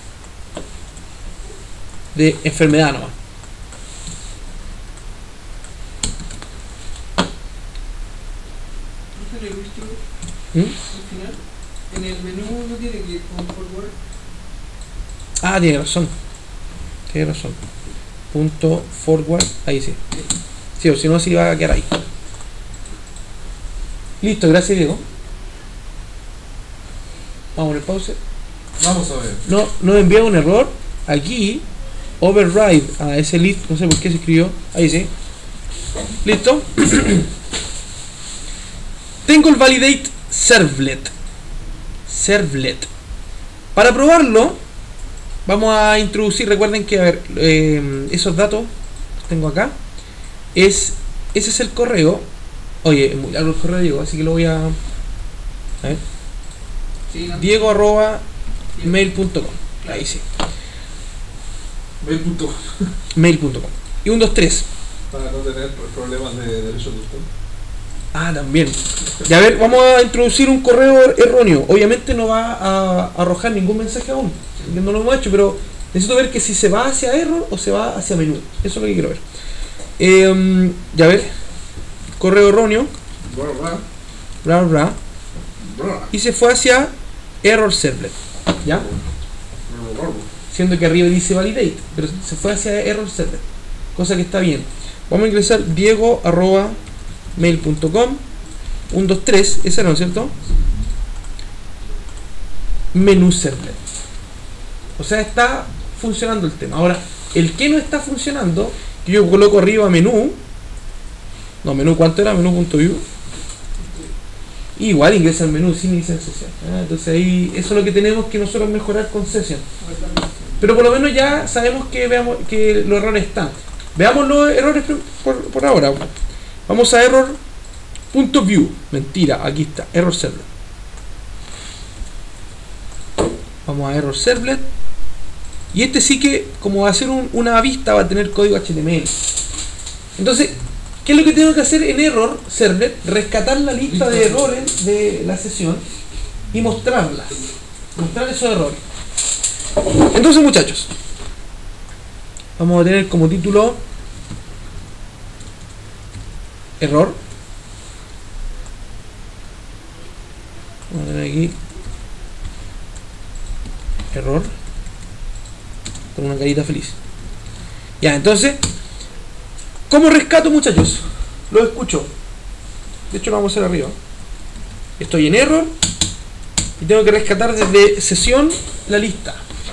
de enfermedad nomás. ¿Mm? En el menú no tiene que ir con forward. Ah, tiene razón. Tiene razón. Punto forward. Ahí sí. Sí, o si no, sí va a quedar ahí. Listo, gracias, Diego. Vamos a poner pause. Vamos a ver. No, no envía un error. Aquí, override a ese list. No sé por qué se escribió. Ahí sí. Listo. Tengo el validate servlet. Servlet. Para probarlo, vamos a introducir. Recuerden que, a ver, eh, esos datos que tengo acá. Es, ese es el correo. Oye, es muy largo el correo, Diego, así que lo voy a. A ver. Sí, no. Diego arroba mail punto com. Ahí sí. Mail punto com. Mail punto com. Y un dos tres. Para no tener problemas de derechos de autor. Ah, también. Y a ver, vamos a introducir un correo erróneo. Obviamente no va a arrojar ningún mensaje aún, no lo hemos hecho, pero necesito ver que si se va hacia error o se va hacia menú. Eso es lo que quiero ver. Eh, ya ver, correo erróneo, Bra, bra, bla bla, bra, y se fue hacia error servlet, ¿ya? bra, bra. Siendo que arriba dice validate, pero se fue hacia error servlet, cosa que está bien. Vamos a ingresar diego arroba mail punto com, uno dos tres, ese no, ¿cierto? Menú servlet. O sea, está funcionando el tema. Ahora, el que no está funcionando, que yo coloco arriba menú, no, menú, ¿cuánto era? Menú.view. Igual ingresa al menú sin iniciar sesión. Ah, entonces ahí, eso es lo que tenemos que nosotros mejorar con sesión. Pero por lo menos ya sabemos que veamos que los errores están. Veamos los errores por, por ahora. Vamos a error.view. Mentira, aquí está, error servlet. Vamos a error servlet. Y este sí que, como va a ser un, una vista, va a tener código H T M L. Entonces, ¿qué es lo que tengo que hacer en error servlet? Rescatar la lista de errores de la sesión y mostrarlas. Mostrar esos errores. Entonces, muchachos, vamos a tener como título error. Vamos a tener aquí error con una carita feliz. Ya, entonces, ¿cómo rescato, muchachos? Lo escucho. De hecho, lo vamos a hacer arriba. Estoy en error y tengo que rescatar desde sesión la lista.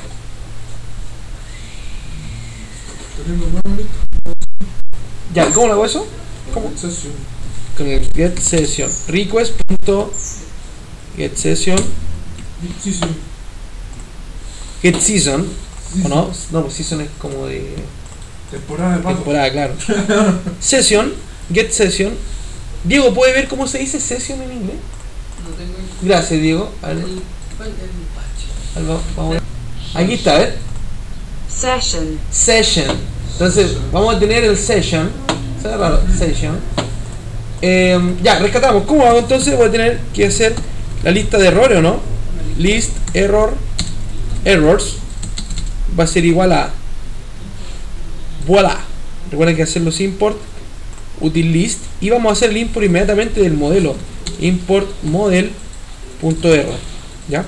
Teniendo nueva lista. Ya, ¿cómo lo hago eso? ¿Cómo? Sesión. Con el get session. Request.get session. Sí, sí. Get season. ¿O no? No, pues season es como de Temporada de pato. temporada, claro. Session. Get session. Diego, ¿puede ver cómo se dice session en inglés? No tengo el, Gracias, Diego. A ver, el, el patch. a ver, vamos a ver. Aquí está, a ver. Session. Session. Entonces, vamos a tener el session. Se ve raro, session. Eh, ya, rescatamos. ¿Cómo hago entonces? Voy a tener que hacer la lista de errores, ¿o no? List error errors va a ser igual a voilà. Recuerden que hacer los import util list y vamos a hacer el import inmediatamente del modelo import model.error, ¿ya?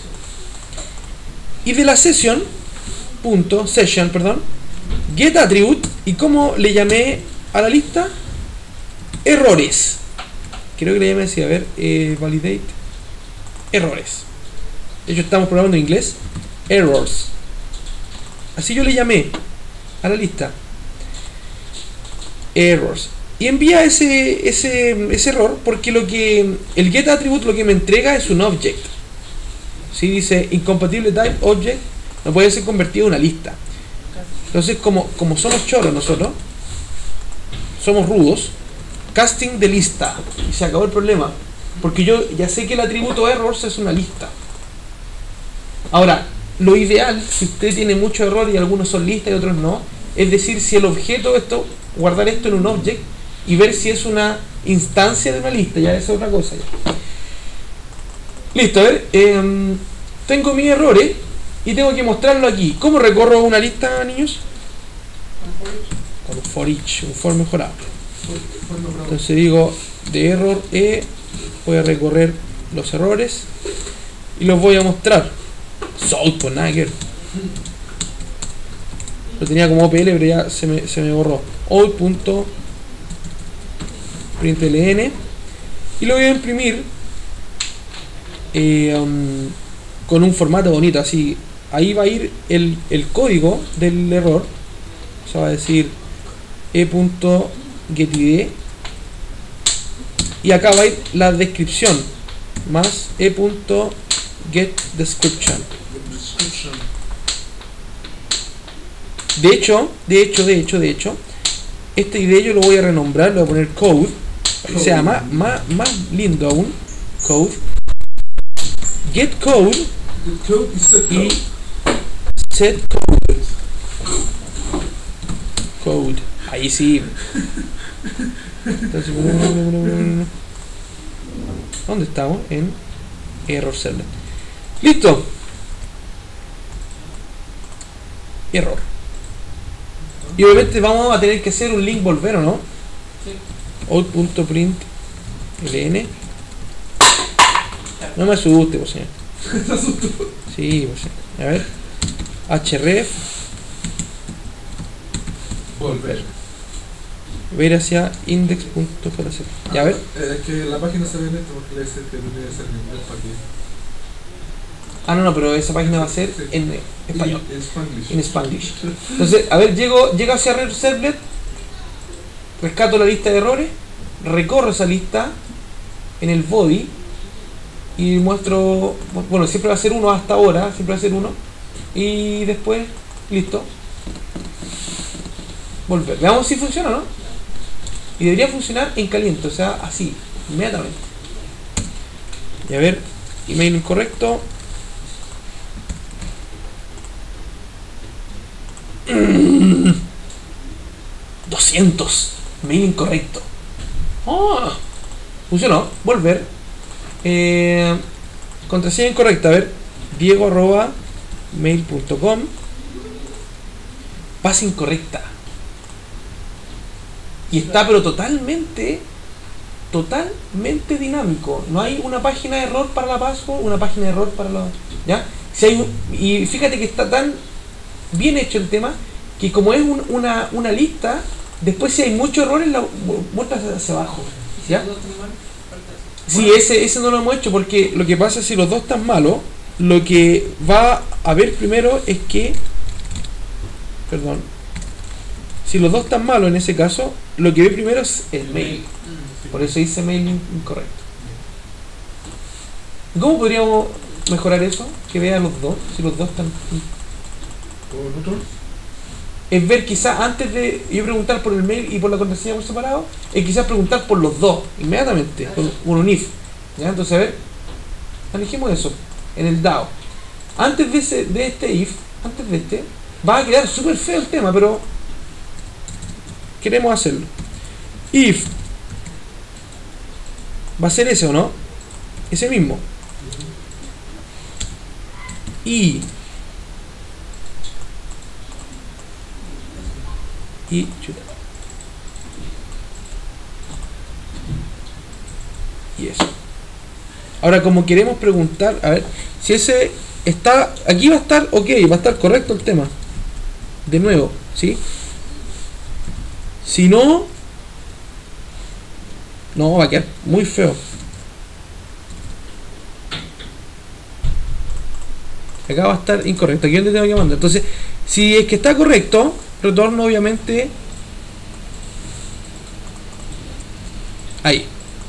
Y de la session punto session, perdón, get attribute. ¿Y cómo le llamé a la lista? Errores. Creo que le llamé así, a ver, eh, validate errores. De hecho estamos programando en inglés. Errors. Así yo le llamé a la lista. Errors. Y envía ese, ese, ese error porque lo que el get attribute lo que me entrega es un object. Si dice incompatible type object, no puede ser convertido en una lista. Entonces, como, como somos choros nosotros, somos rudos, casting de lista y se acabó el problema, porque yo ya sé que el atributo errors es una lista. Ahora, lo ideal, si usted tiene muchos errores y algunos son listas y otros no, es decir, si el objeto esto, guardar esto en un object y ver si es una instancia de una lista. Ya eso es otra cosa ya. Listo, a ver, eh, tengo mis errores y tengo que mostrarlo aquí. ¿Cómo recorro una lista, niños? Con un for each, un for mejorado. Entonces digo de error e, voy a recorrer los errores y los voy a mostrar. Salt, pues nada que ver. Lo tenía como O P L, pero ya se me, se me borró. All.println y lo voy a imprimir eh, um, con un formato bonito, así. Ahí va a ir el, el código del error. O sea, va a decir e.getID y acá va a ir la descripción más e.getDescription. De hecho, de hecho, de hecho, de hecho, este I D yo lo voy a renombrar, lo voy a poner code, que sea más, más, más lindo aún, code, get code y set code, code, Ahí sí. Entonces, ¿dónde estamos? En error servlet. Listo. Error. Y obviamente vamos a tener que hacer un link volver, ¿o no? Sí. Out.print ln. No me asuste, pues señor. ¿Te asustó? Sí, pues señor. A ver. href. Volver. Ver hacia index.js. Ya, a ver. Eh, es que la página se ve en esto porque le dice que debe ser en inglés para que. Ah, no, no, pero esa página va a ser Sí. en español. Y- En Spanglish. En Spanglish. Entonces, a ver, llego, llego hacia Error Servlet, rescato la lista de errores, recorro esa lista en el body y muestro, bueno, siempre va a ser uno hasta ahora, siempre va a ser uno, y después, listo, volver. Veamos si funciona o no. Y debería funcionar en caliente, o sea, así, inmediatamente. Y a ver, email incorrecto. doscientos. Mail incorrecto. Oh, funcionó. Volver. Eh, contraseña incorrecta. A ver. Diego arroba mail punto com. Pase incorrecta. Y está pero totalmente totalmente dinámico. No hay una página de error para la password, una página de error para la... ¿Ya? Si hay un, y fíjate que está tan bien hecho el tema que como es un, una, una lista, después si hay muchos errores la muestra hacia abajo. ¿Y ¿Ya? si los dos están mal? Falta eso. Sí, ese, ese no lo hemos hecho porque lo que pasa es si los dos están malos, lo que va a ver primero es que, perdón, si los dos están malos en ese caso, lo que ve primero es el mail. Mm. Por eso hice mail in- incorrecto. ¿Cómo podríamos mejorar eso? Que vea los dos, si los dos están... ¿Con otro? Es ver quizás antes de yo preguntar por el mail y por la contraseña por separado, es quizás preguntar por los dos, inmediatamente, con, con un if. ¿Ya? Entonces, a ver, elegimos eso, en el D A O. Antes de, ese, de este if, antes de este, va a quedar súper feo el tema, pero queremos hacerlo. If va a ser ese o no, ese mismo. Y y chuta. Y eso. Ahora, como queremos preguntar, a ver, si ese está, aquí va a estar ok, va a estar correcto el tema. De nuevo, ¿sí? Si no, no, va a quedar muy feo. Acá va a estar incorrecto, aquí es donde tengo que mandar. Entonces, si es que está correcto, retorno obviamente ahí.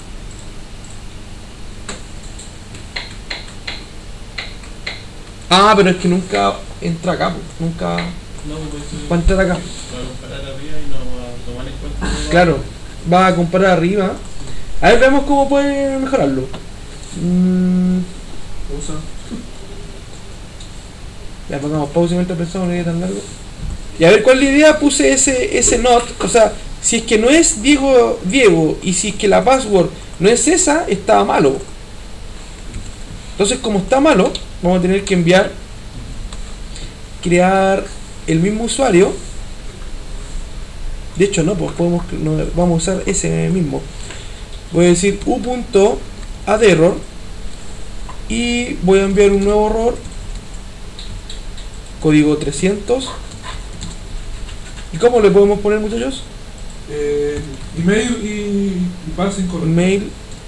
Ah, pero es que nunca entra acá, pues, nunca No, pues eso va a entrar acá. va a comparar arriba y no va a tomar en cuenta. todo. Claro, va a comparar arriba. A ver, veamos cómo puede mejorarlo. Mm, Usa. ya pongamos pausa mientras pensamos, no es tan largo. Y a ver cuál es la idea, puse ese, ese not, o sea, si es que no es Diego Diego y si es que la password no es esa, estaba malo. Entonces, como está malo, vamos a tener que enviar, crear el mismo usuario. De hecho, no, pues podemos, no, vamos a usar ese mismo. Voy a decir u.addError y voy a enviar un nuevo error, código trescientos. ¿Y cómo le podemos poner, muchachos? Eh, email y, y pass incorrecto. Mail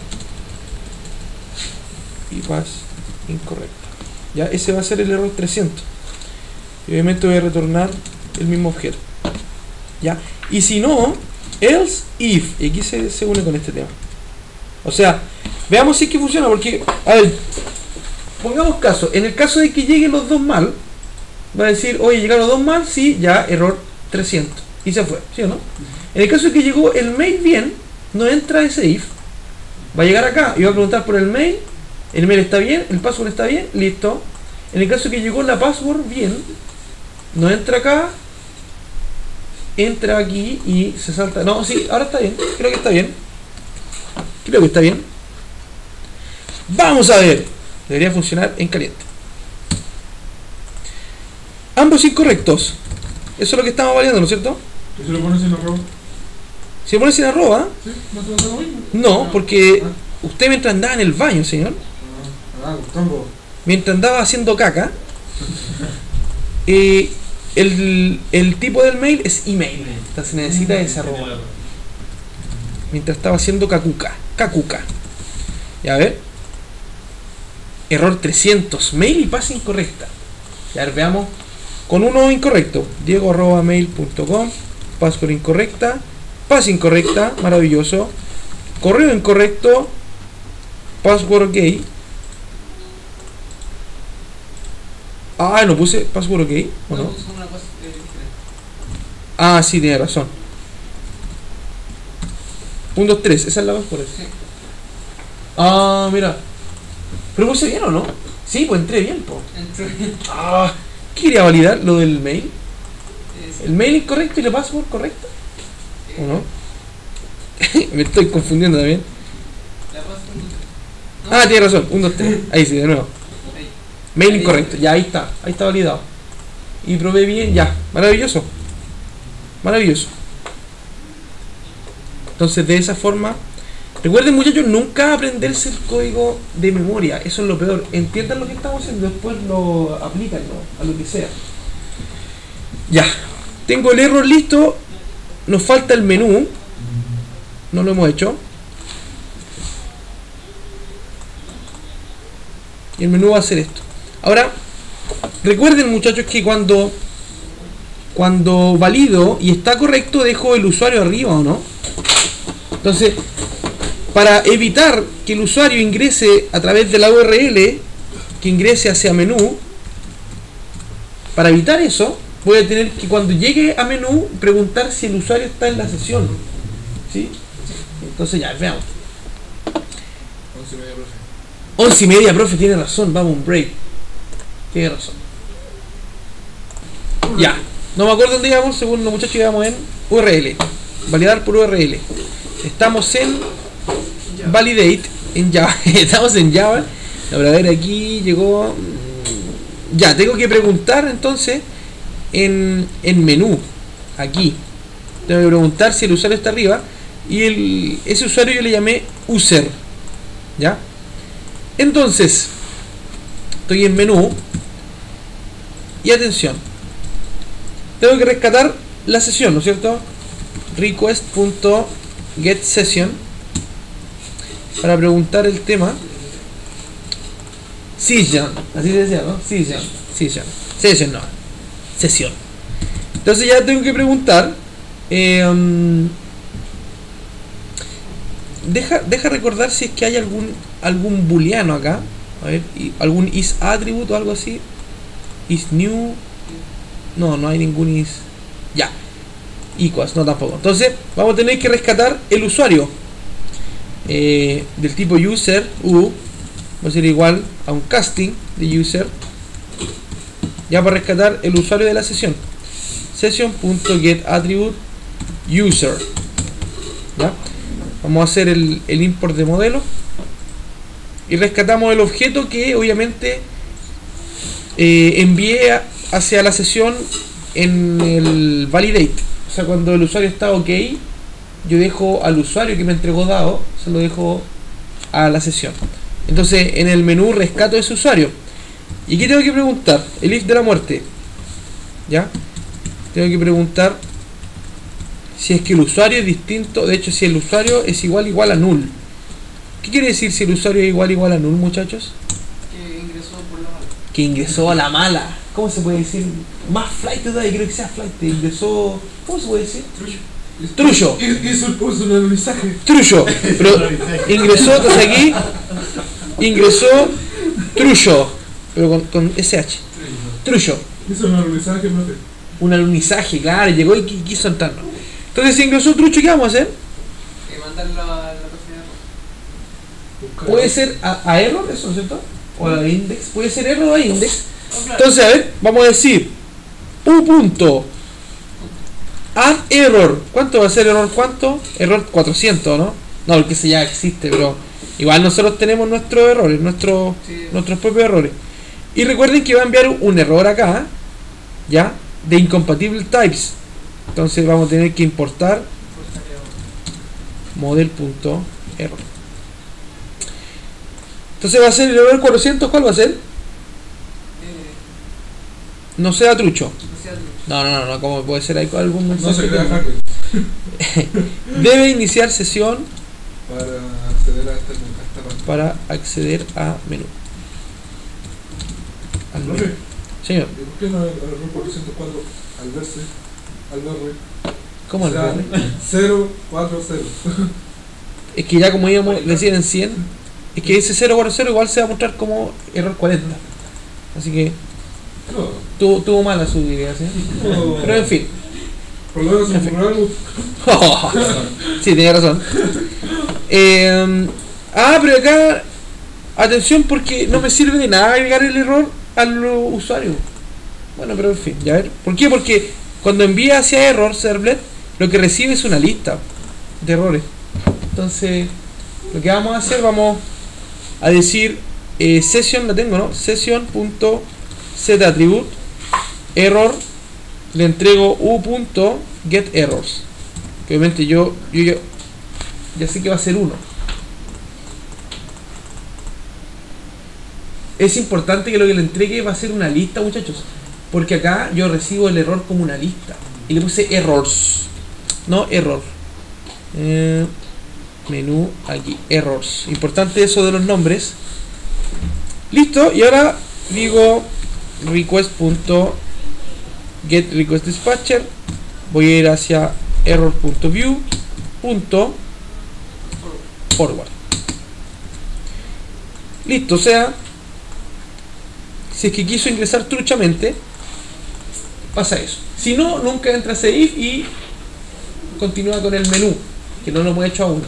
y pass incorrecto. Ya, ese va a ser el error trescientos. Y obviamente voy a retornar el mismo objeto. Ya, y si no, else if. Y aquí se, se une con este tema. O sea, veamos si es que funciona, porque, a ver, pongamos caso. En el caso de que lleguen los dos mal, va a decir, oye, llegaron los dos mal, sí, ya, error trescientos. Y se fue, ¿sí o no? En el caso de que llegó el mail bien, no entra ese if. Va a llegar acá y va a preguntar por el mail. El mail está bien, el password está bien, listo. En el caso de que llegó la password bien, no entra acá entra aquí y se salta. No, sí, ahora está bien. Creo que está bien. Creo que está bien. Vamos a ver. Debería funcionar en caliente. Ambos incorrectos. Eso es lo que estamos valiendo, ¿no es cierto? ¿Y si lo pones en arroba? Si pones sin arroba, ¿Sí? ¿No te pasa lo mismo? no, porque Ah, usted mientras andaba en el baño, señor, ah, ah, Gustavo. mientras andaba haciendo caca, eh, el, el tipo del mail es email. Entonces necesita ese arroba. Mientras estaba haciendo cacuca. Cacuca. Y a ver. Error trescientos. Mail y pase incorrecta. Y a ver, veamos. Con uno incorrecto. Diego arroba mail punto com. Password incorrecta. Pase incorrecta. Maravilloso. Correo incorrecto. Password gay. Ah, no puse password gay. ¿O No, no? son una cosa eh, diferente. Ah, sí, tiene razón. uno, dos, tres. Esa es la password. Sí. Ah, mira. ¿Pero puse bien o no? Sí, pues entré bien, po. Entre- Ah, ¿qué quería validar? Lo del mail. es- ¿El mail incorrecto y la password correcta? eh, ¿O no? Me estoy confundiendo también. La paso con tu- Ah, tiene razón. uno, dos, tres. Ahí sí, de nuevo. Ahí. Mail Ahí. incorrecto. Ya, ahí está. Ahí está validado. Y probé bien, ya. Maravilloso. Maravilloso. Entonces, de esa forma... Recuerden, muchachos, nunca aprenderse el código de memoria. Eso es lo peor. Entiendan lo que estamos haciendo, después lo aplican, ¿no? A lo que sea. Ya. Tengo el error listo. Nos falta el menú. No lo hemos hecho. Y el menú va a ser esto. Ahora, recuerden, muchachos, que cuando cuando valido y está correcto, dejo el usuario arriba, ¿o no? Entonces, para evitar que el usuario ingrese a través de la U R L, que ingrese hacia menú, para evitar eso, voy a tener que cuando llegue a menú preguntar si el usuario está en la sesión. ¿Sí? Entonces ya, veamos. Once y media, profe. Once y media, profe, tiene razón, vamos un break. Tiene razón. Ya, no me acuerdo dónde íbamos, según los muchachos íbamos en U R L. Validar por U R L. Estamos en Ya. Validate, en Java. Estamos en Java. A ver, aquí llegó. Ya, tengo que preguntar entonces en, en menú. Aquí. Tengo que preguntar si el usuario está arriba. Y el, ese usuario yo le llamé user. ¿Ya? Entonces, estoy en menú. Y atención. Tengo que rescatar la sesión, ¿no es cierto? Request.getSession para preguntar el tema. Session, así se decía, ¿no? Session, session, session, no, sesión. Entonces ya tengo que preguntar. Eh, um, deja, deja recordar si es que hay algún algún booleano acá. A ver, y algún is attribute o algo así. Is new. No, no hay ningún is. Ya. Equals, no tampoco. Entonces, vamos a tener que rescatar el usuario. Eh, del tipo user, u. Va a ser igual a un casting de user. Ya para rescatar el usuario de la sesión. Session.getAttribute user. ¿Ya? Vamos a hacer el, el import de modelo. Y rescatamos el objeto que obviamente eh, envié a, hacia la sesión en el validate. O sea, cuando el usuario está ok, yo dejo al usuario que me entregó dado, se lo dejo a la sesión. Entonces en el menú rescato ese usuario. Y aquí tengo que preguntar el if de la muerte. ¿Ya? Tengo que preguntar si es que el usuario es distinto. De hecho, si el usuario es igual igual a null. ¿Qué quiere decir si el usuario es igual igual a null, muchachos? Que ingresó por la mala. Que ingresó a la mala. ¿Cómo se puede decir? Más flight todavía, creo que sea flight. Ingresó. ¿Cómo se puede decir? Trullo. Hizo el post un analizaje. Trullo. Pero ingresó, entonces aquí. Ingresó Trullo. Pero con, con S H. Trullo. Hizo un analizaje, profe. Un alunizaje, claro. Llegó y qui- quiso entrarnos. Entonces, si ingresó Trucho, ¿qué vamos a hacer? Eh, mandarlo a la página de Puede ser a, a error, eso, ¿no es cierto? O a index. Puede ser error o a index. Oh, claro. Entonces, a ver, vamos a decir u punto add error. ¿Cuánto va a ser error? ¿Cuánto? Error cuatrocientos, ¿no? No, porque ese ya existe, pero igual nosotros tenemos nuestros errores, nuestros, Sí. nuestros propios errores. Y recuerden que va a enviar un error acá, ¿ya? De incompatible types. Entonces vamos a tener que importar model.error. Entonces va a ser el error cuatrocientos, ¿cuál va a ser? Eh, No sea trucho. no sea trucho. No, no, no, no, ¿cómo puede ser ahí con algún No mensaje? se crea que- hacker Debe iniciar sesión para acceder a esta, a esta pantalla. para acceder a menú. Al menú. Profe, Señor, ¿y por qué no el error cuatrocientos cuatro al verse, al verse, ¿cómo o sea, el cero cuatro cero? Es que ya como íbamos a decir en cien, es que ese cero cuarenta igual se va a mostrar como error cuarenta. Así que No, tuvo, tuvo mala su idea, ¿sí? no. Pero en fin. Por lo menos en programa. Sí, tenía razón. Eh, ah, pero acá, atención porque no me sirve de nada agregar el error al usuario. Bueno, pero en fin, ya ver. ¿Por qué? Porque cuando envía hacia error servlet, lo que recibe es una lista de errores. Entonces, lo que vamos a hacer, vamos a decir eh, session, la tengo, ¿no? Session.setAttribute error, le entrego u.getErrors. Que obviamente yo, yo, yo ya sé que va a ser uno. Es importante que lo que le entregue va a ser una lista, muchachos, porque acá yo recibo el error como una lista y le puse errors, no error. Eh, menú aquí, errors. Importante eso de los nombres. Listo, y ahora digo request.getRequestDispatcher. Voy a ir hacia error.view.forward. Listo, o sea, si es que quiso ingresar truchamente, pasa eso. Si no, nunca entra a ese if y continúa con el menú, que no lo hemos hecho aún.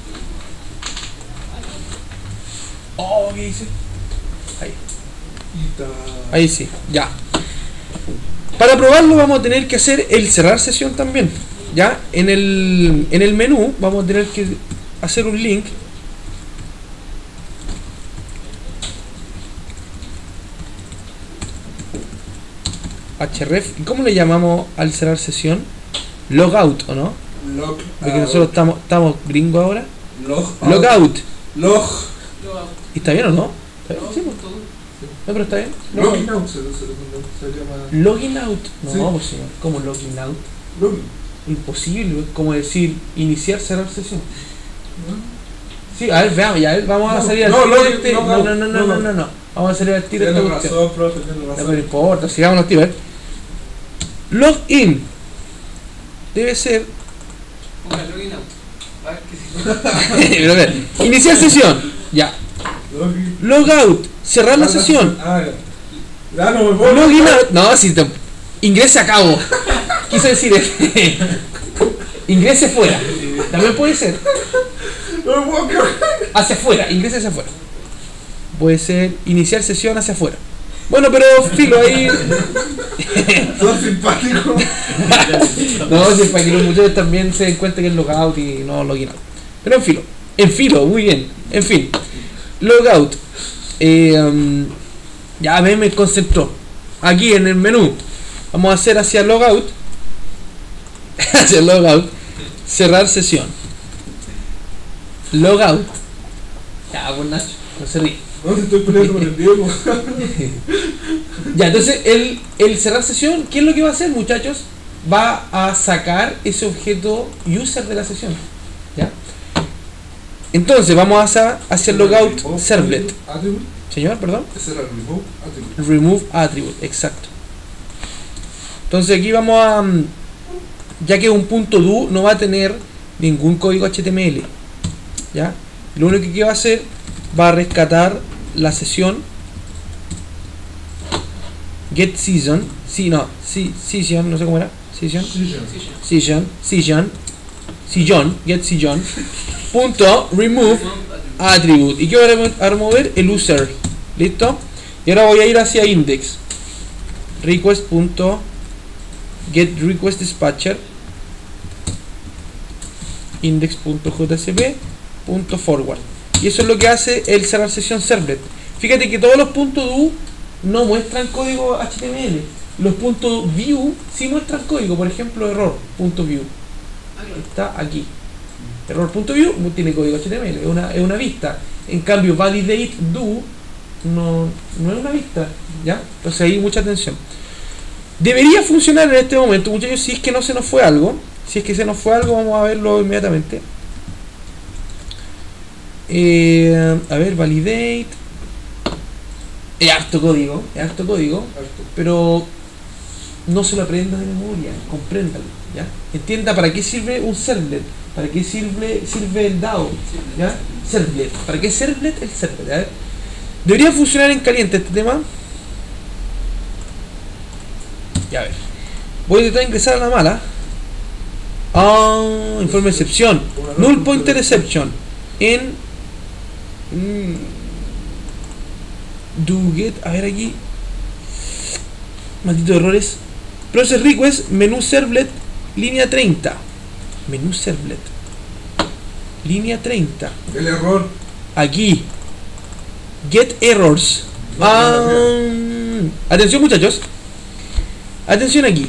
Oh, ¿qué dice? Ahí. Ahí sí, ya. Para probarlo vamos a tener que hacer el cerrar sesión también. Ya, en el, en el menú vamos a tener que hacer un link. href. ¿Y cómo le llamamos al cerrar sesión? Logout, ¿o no? Log Porque out. nosotros estamos, estamos gringos ahora. Log out. Logout. Log. Lo hago. ¿Y está bien o no? ¿Está bien? Lo Sí, hago pues. todo. No, pero está bien. Login out se, se, se, se llama. Login out. No, Sí. pues señor. ¿Cómo login out? Login. Imposible. Es como decir iniciar, cerrar sesión. Sí, a ver, veamos, ya, a ver, vamos a No, salir al no, tiro no, de este. no, No, no, no, no, no, no, no. no, no. Vamos a salir al tiro de esta Tiene cuestión. razón, profe, tiene Ya, razón. pero no importa, sigamos al tiro, a ver. Login. Debe ser. Ponga login out. A ver qué sí. Pero a ver, iniciar sesión. Ya. Login. Logout. Cerrar la sesión. Ah, ya. Ya no me puedo. Login out. No, si te. Ingrese a cabo. Quiso decir. eh, Ingrese fuera. También puede ser. No me puedo creer. Hacia afuera. Ingrese hacia afuera. Puede ser iniciar sesión hacia afuera. Bueno, pero filo ahí. Son simpáticos. No, si es para que los muchachos también se den cuenta que es logout y no login out. Pero en filo. En filo, muy bien. En fin. Logout. Eh, um, ya me, me concentró. Aquí en el menú. Vamos a hacer hacia logout. Hacia logout. Cerrar sesión. Logout. Ya, pues Nacho. No se ríe. No, si estoy peleando con el Diego. Ya, entonces el, el cerrar sesión, ¿qué es lo que va a hacer, muchachos? Va a sacar ese objeto user de la sesión. ¿Ya? Entonces vamos a hacer, hacia el logout servlet. Attribute. Señor, perdón. Ese era el remove attribute. Remove attribute, exacto. Entonces aquí vamos a, mm, ya que un punto do no va a tener ningún código H T M L, ¿ya? Lo único que va a hacer va a rescatar la sesión get season, sí, no, sí, session, no sé cómo era, session, Session. session, session, session, get session, punto remove attribute. ¿Y qué voy a remo- a remover? El user. ¿Listo? Y ahora voy a ir hacia index. Request.getRequestDispatcher. index.jsp.forward. Y eso es lo que hace el cerrar sesión servlet. Fíjate que todos los puntos do no muestran código H T M L. Los puntos view sí muestran código. Por ejemplo, error.view está aquí. Error.view tiene código H T M L, es una, es una vista. En cambio, validate do no, no es una vista, ¿ya? Entonces ahí mucha atención. Debería funcionar en este momento, muchachos, si es que no se nos fue algo. Si es que se nos fue algo, vamos a verlo inmediatamente. Eh, a ver, validate. Es harto código, es harto código, pero no se lo aprenda de memoria, compréndalo, ¿ya? Entienda para qué sirve un servlet, para qué sirve, sirve el D A O, ¿ya? Servlet, ¿para qué servlet? El servlet, a ver. Debería funcionar en caliente este tema. Ya a ver. Voy a intentar ingresar a la mala. Ah, informe de excepción. Null pointer exception. En mm, do get, a ver aquí. Malditos errores. Process request, menú servlet, línea treinta. Menú servlet. Línea treinta. El error. Aquí. Get errors. No, Ah, no, atención, muchachos. Atención aquí.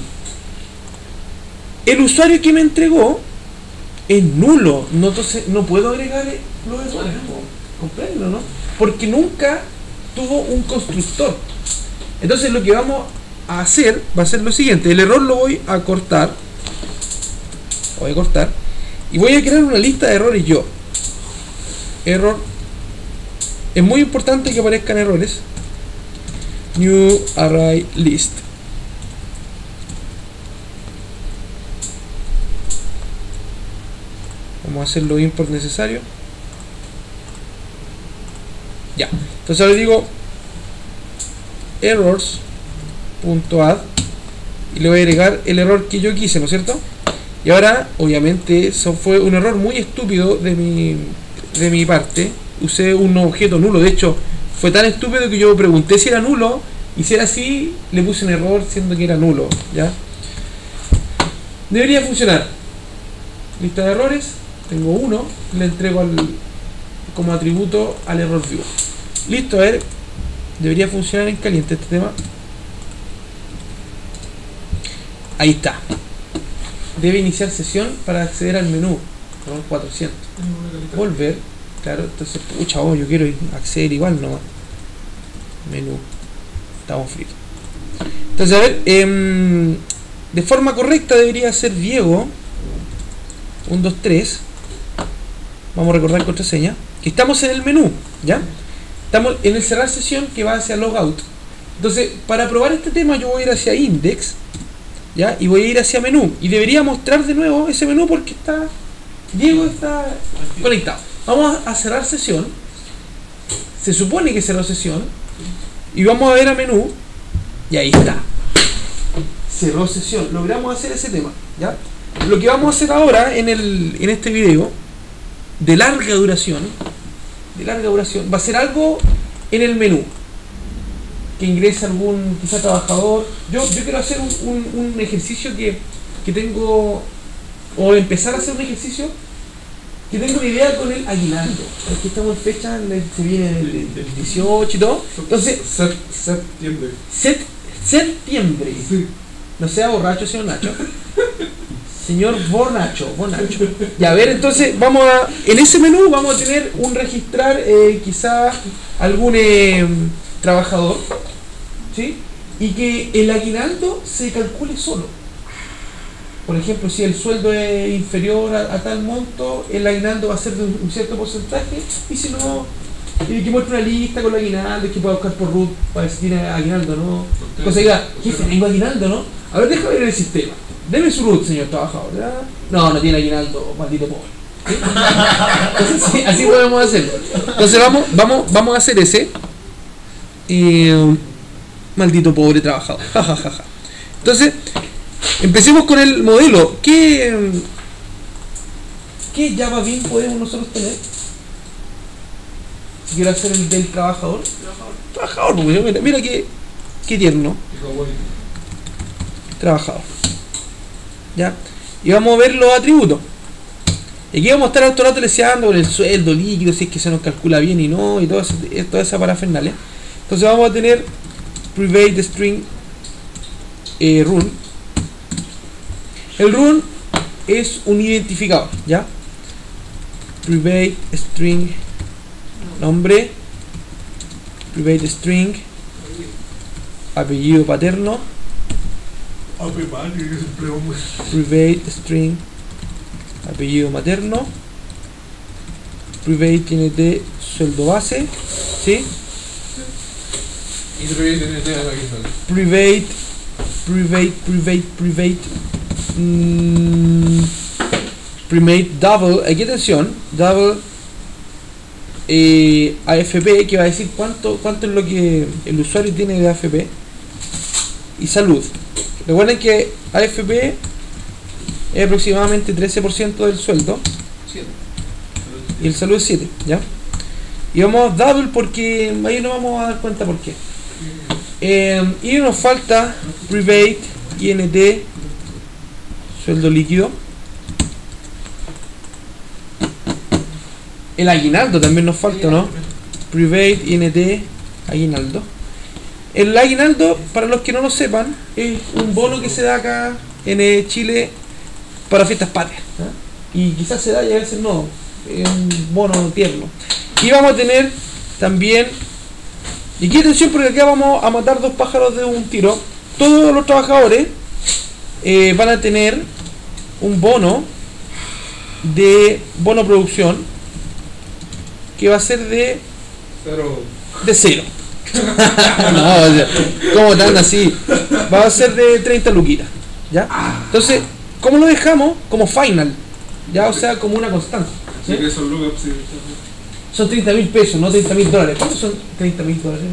El usuario que me entregó es nulo. No, entonces no puedo agregar los errores. Comprendo, ¿no? Porque nunca tuvo un constructor. Entonces lo que vamos a hacer va a ser lo siguiente. El error lo voy a cortar. Lo voy a cortar. Y voy a crear una lista de errores yo. Error. Es muy importante que aparezcan errores. New array list. Vamos a hacer lo import necesario. Ya. Entonces ahora digo errors.add y le voy a agregar el error que yo quise, ¿no es cierto? Y ahora, obviamente, eso fue un error muy estúpido de mi, de mi parte. Usé un objeto nulo. De hecho, fue tan estúpido que yo pregunté si era nulo. Y si era así, le puse un error siendo que era nulo, ¿ya? Debería funcionar. Lista de errores. Tengo uno. Le entrego al, como atributo al error view. Listo, a ver. Debería funcionar en caliente este tema. Ahí está. Debe iniciar sesión para acceder al menú. ¿No? cuatrocientos. Volver. Claro, entonces, pucha, oh, yo quiero acceder igual nomás. Menú. Estamos fritos. Entonces, a ver, eh, de forma correcta debería ser Diego. uno, dos, tres. Vamos a recordar contraseña. Que estamos en el menú, ¿ya? Estamos en el cerrar sesión que va hacia logout. Entonces, para probar este tema, yo voy a ir hacia index, ¿ya? Y voy a ir hacia menú. Y debería mostrar de nuevo ese menú porque está. Diego está conectado. Vamos a cerrar sesión. Se supone que cerró sesión. Y vamos a ver a menú. Y ahí está. Cerró sesión. Logramos hacer ese tema, ¿ya? Lo que vamos a hacer ahora en, el, en este video de larga duración, de larga duración, va a ser algo en el menú. Que ingrese algún quizá trabajador. Yo, yo quiero hacer un, un, un ejercicio que, que tengo, o empezar a hacer un ejercicio que tengo una idea con el aguinaldo. Aquí estamos en fecha, se viene el, el dieciocho y todo. Entonces, Sep- septiembre. set, septiembre. Sí. No sea borracho, señor Nacho. Señor Bornacho, Bornacho. Y a ver, entonces vamos a, en ese menú vamos a tener un registrar eh, quizá algún eh, trabajador, ¿sí? Y que el aguinaldo se calcule solo. Por ejemplo, si el sueldo es inferior a, a tal monto, el aguinaldo va a ser de un, un cierto porcentaje, y si no, y que muestre una lista con el aguinaldo, que pueda buscar por root para ver si tiene aguinaldo, ¿no? Cosa que diga, jefe, tengo aguinaldo, ¿no? A ver, déjame ver el sistema. Deme su root, señor trabajador, ¿verdad? No, no tiene aguinaldo, maldito pobre. ¿Sí? Entonces, sí, así podemos hacerlo. Entonces vamos, vamos, vamos a hacer ese. Eh, maldito pobre trabajador. Entonces, empecemos con el modelo. ¿Qué, qué Java Bean podemos nosotros tener? Si quiero hacer el del trabajador. Trabajador, porque mira, mira qué, qué tierno. Trabajador. ¿Ya? Y vamos a ver los atributos. Y aquí vamos a estar todo el rato leseando con el sueldo líquido, si es que se nos calcula bien y no, y todo eso, toda esa parafernalia. Entonces vamos a tener private string eh, run. El run es un identificador, ¿ya? Private string nombre, private string apellido paterno, Ape man, que es empleo muy. private string apellido materno, private int sueldo base, ¿sí? Y te pedí tener idea de la que sale. Private, private, private, private, mm, private double, aquí atención, double eh, A F P, que va a decir cuánto, cuánto es lo que el usuario tiene de A F P, y salud. Recuerden que A F P es aproximadamente trece por ciento del sueldo siete. y el salud es siete, ¿ya? Y vamos double porque ahí nos vamos a dar cuenta por qué. Eh, y nos falta private int sueldo líquido. El aguinaldo también nos falta, ¿no? Private int aguinaldo. El aguinaldo, para los que no lo sepan, es un bono que se da acá en eh, Chile para fiestas patrias, ¿eh? Y quizás se da y a veces no, es un bono tierno. Y vamos a tener también, y aquí atención porque acá vamos a matar dos pájaros de un tiro. Todos los trabajadores eh, van a tener un bono de bono producción que va a ser de Pero. de cero. No, o sea, ¿cómo tan así? Va a ser de treinta luquitas, ¿ya? Entonces, ¿cómo lo dejamos? Como final, ¿ya? O sea, como una constante, Sí, ¿sí? que son lookups, sí. Son treinta mil pesos, no treinta mil dólares. ¿Cuántos son treinta mil dólares?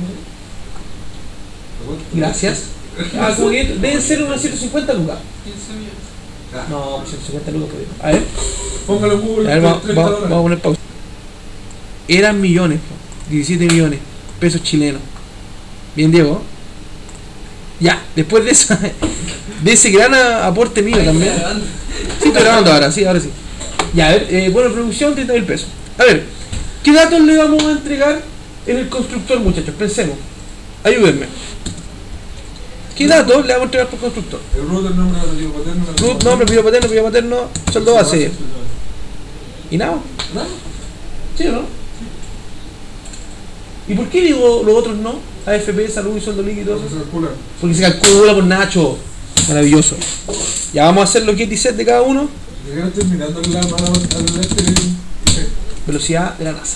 Gracias. Ah, como que deben ser unas ciento cincuenta lucas. quince millones. No, ciento cincuenta lucas. Pues. A ver, Póngalo en a Google, ver, vamos, treinta vamos- dólares. vamos a poner pausa. Eran millones, po, diecisiete millones, pesos chilenos. Bien, Diego. Ya, después de esa, de ese gran a- aporte mío también. Sí, estoy grabando ahora, sí, ahora sí. Ya, a ver, eh, bueno, producción, treinta mil pesos. A ver, ¿qué datos le vamos a entregar en el constructor, muchachos? Pensemos. Ayúdenme. ¿Qué datos le vamos a entregar por constructor? El root, el nombre del apellido paterno. la- Root, nombre, apellido paterno, apellido paterno, sueldo base. ¿Y nada? ¿Nada? ¿Sí o no? ¿Y por qué digo los otros no? A F P, salud y sueldo líquido. Entonces se calcula. Porque se calcula por Nacho. Maravilloso. Ya vamos a hacer los get y set de cada uno. Llegaron terminando la mala al este y se. Velocidad de la NASA.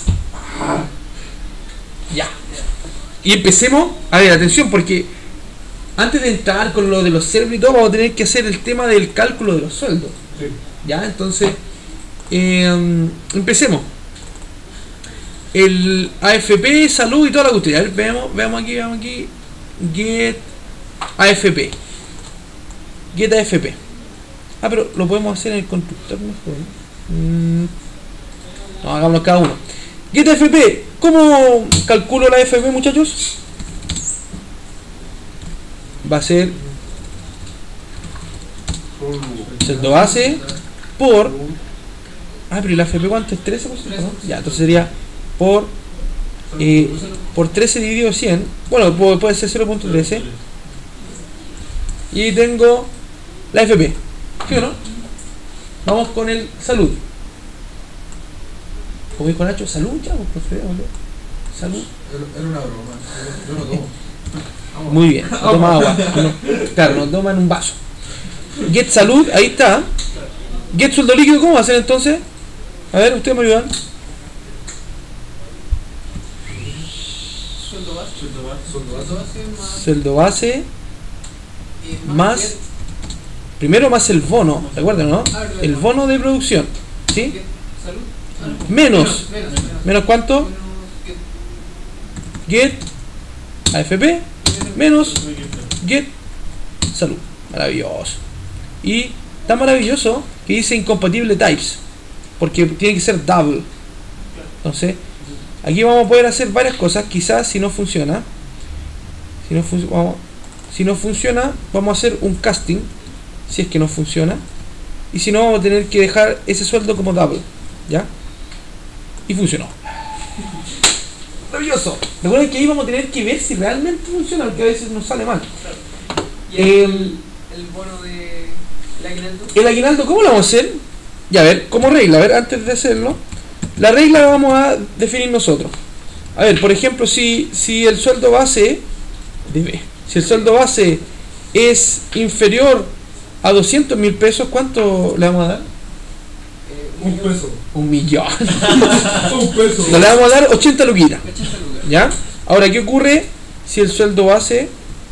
Ya. Y empecemos. A ver, atención, porque antes de entrar con lo de los servers y todo, vamos a tener que hacer el tema del cálculo de los sueldos. Sí. Ya, entonces, eh, empecemos. El A F P, salud y toda la cuestión. A ver, veamos, veamos aquí, veamos aquí. Get A F P. Get A F P. Ah, pero lo podemos hacer en el constructor mejor. Mm. No, hagámoslo cada uno. Get A F P. ¿Cómo calculo la A F P, muchachos? Va a ser sueldo base por. Ah, pero ¿y la A F P cuánto es? trece por ciento, ¿no? Ya, entonces sería por eh, por trece dividido cien. Bueno, pu- puede ser cero punto trece. Y tengo la A F P. ¿Sí o no? Vamos con el salud. Como dijo Nacho, salud, ya, pues, profe, ¿vale? Salud. Era era una broma. Yo no tomo. Muy bien, no toma agua. No, claro, no toma en un vaso. Get salud, ahí está. Get sueldo líquido, ¿cómo va a ser entonces? A ver, ustedes me ayudan. Sueldo base. Sueldo base. Sueldo base más. Sueldo base eh, más- get- primero más el bono, recuerden, ¿no? Ah, verdad. El bono de producción, ¿sí? get salud. Ah, no. Menos, Menos. Menos. ¿menos cuánto? Menos get. Get A F P menos get salud. Maravilloso. Y tan maravilloso que dice incompatible types, porque tiene que ser double. Entonces, aquí vamos a poder hacer varias cosas. Quizás si no funciona, si no, fun- vamos, si no funciona, vamos a hacer un casting. Si es que no funciona, y si no, vamos a tener que dejar ese sueldo como double. ¿Ya? Y funcionó. Maravilloso. Recuerden que ahí vamos a tener que ver si realmente funciona, porque a veces nos sale mal. ¿Y el, Eh, el bono de el aguinaldo? El aguinaldo, ¿cómo lo vamos a hacer? Ya, a ver, como regla, a ver, antes de hacerlo, la regla la vamos a definir nosotros. A ver, por ejemplo, si, si el sueldo base, debe, si el sueldo base es inferior a doscientos mil pesos, ¿cuánto le vamos a dar? Eh, Un peso. Un millón. Un peso. No, le vamos a dar ochenta luquitas. ochenta lucas. ¿Ya? Ahora, ¿qué ocurre si el sueldo base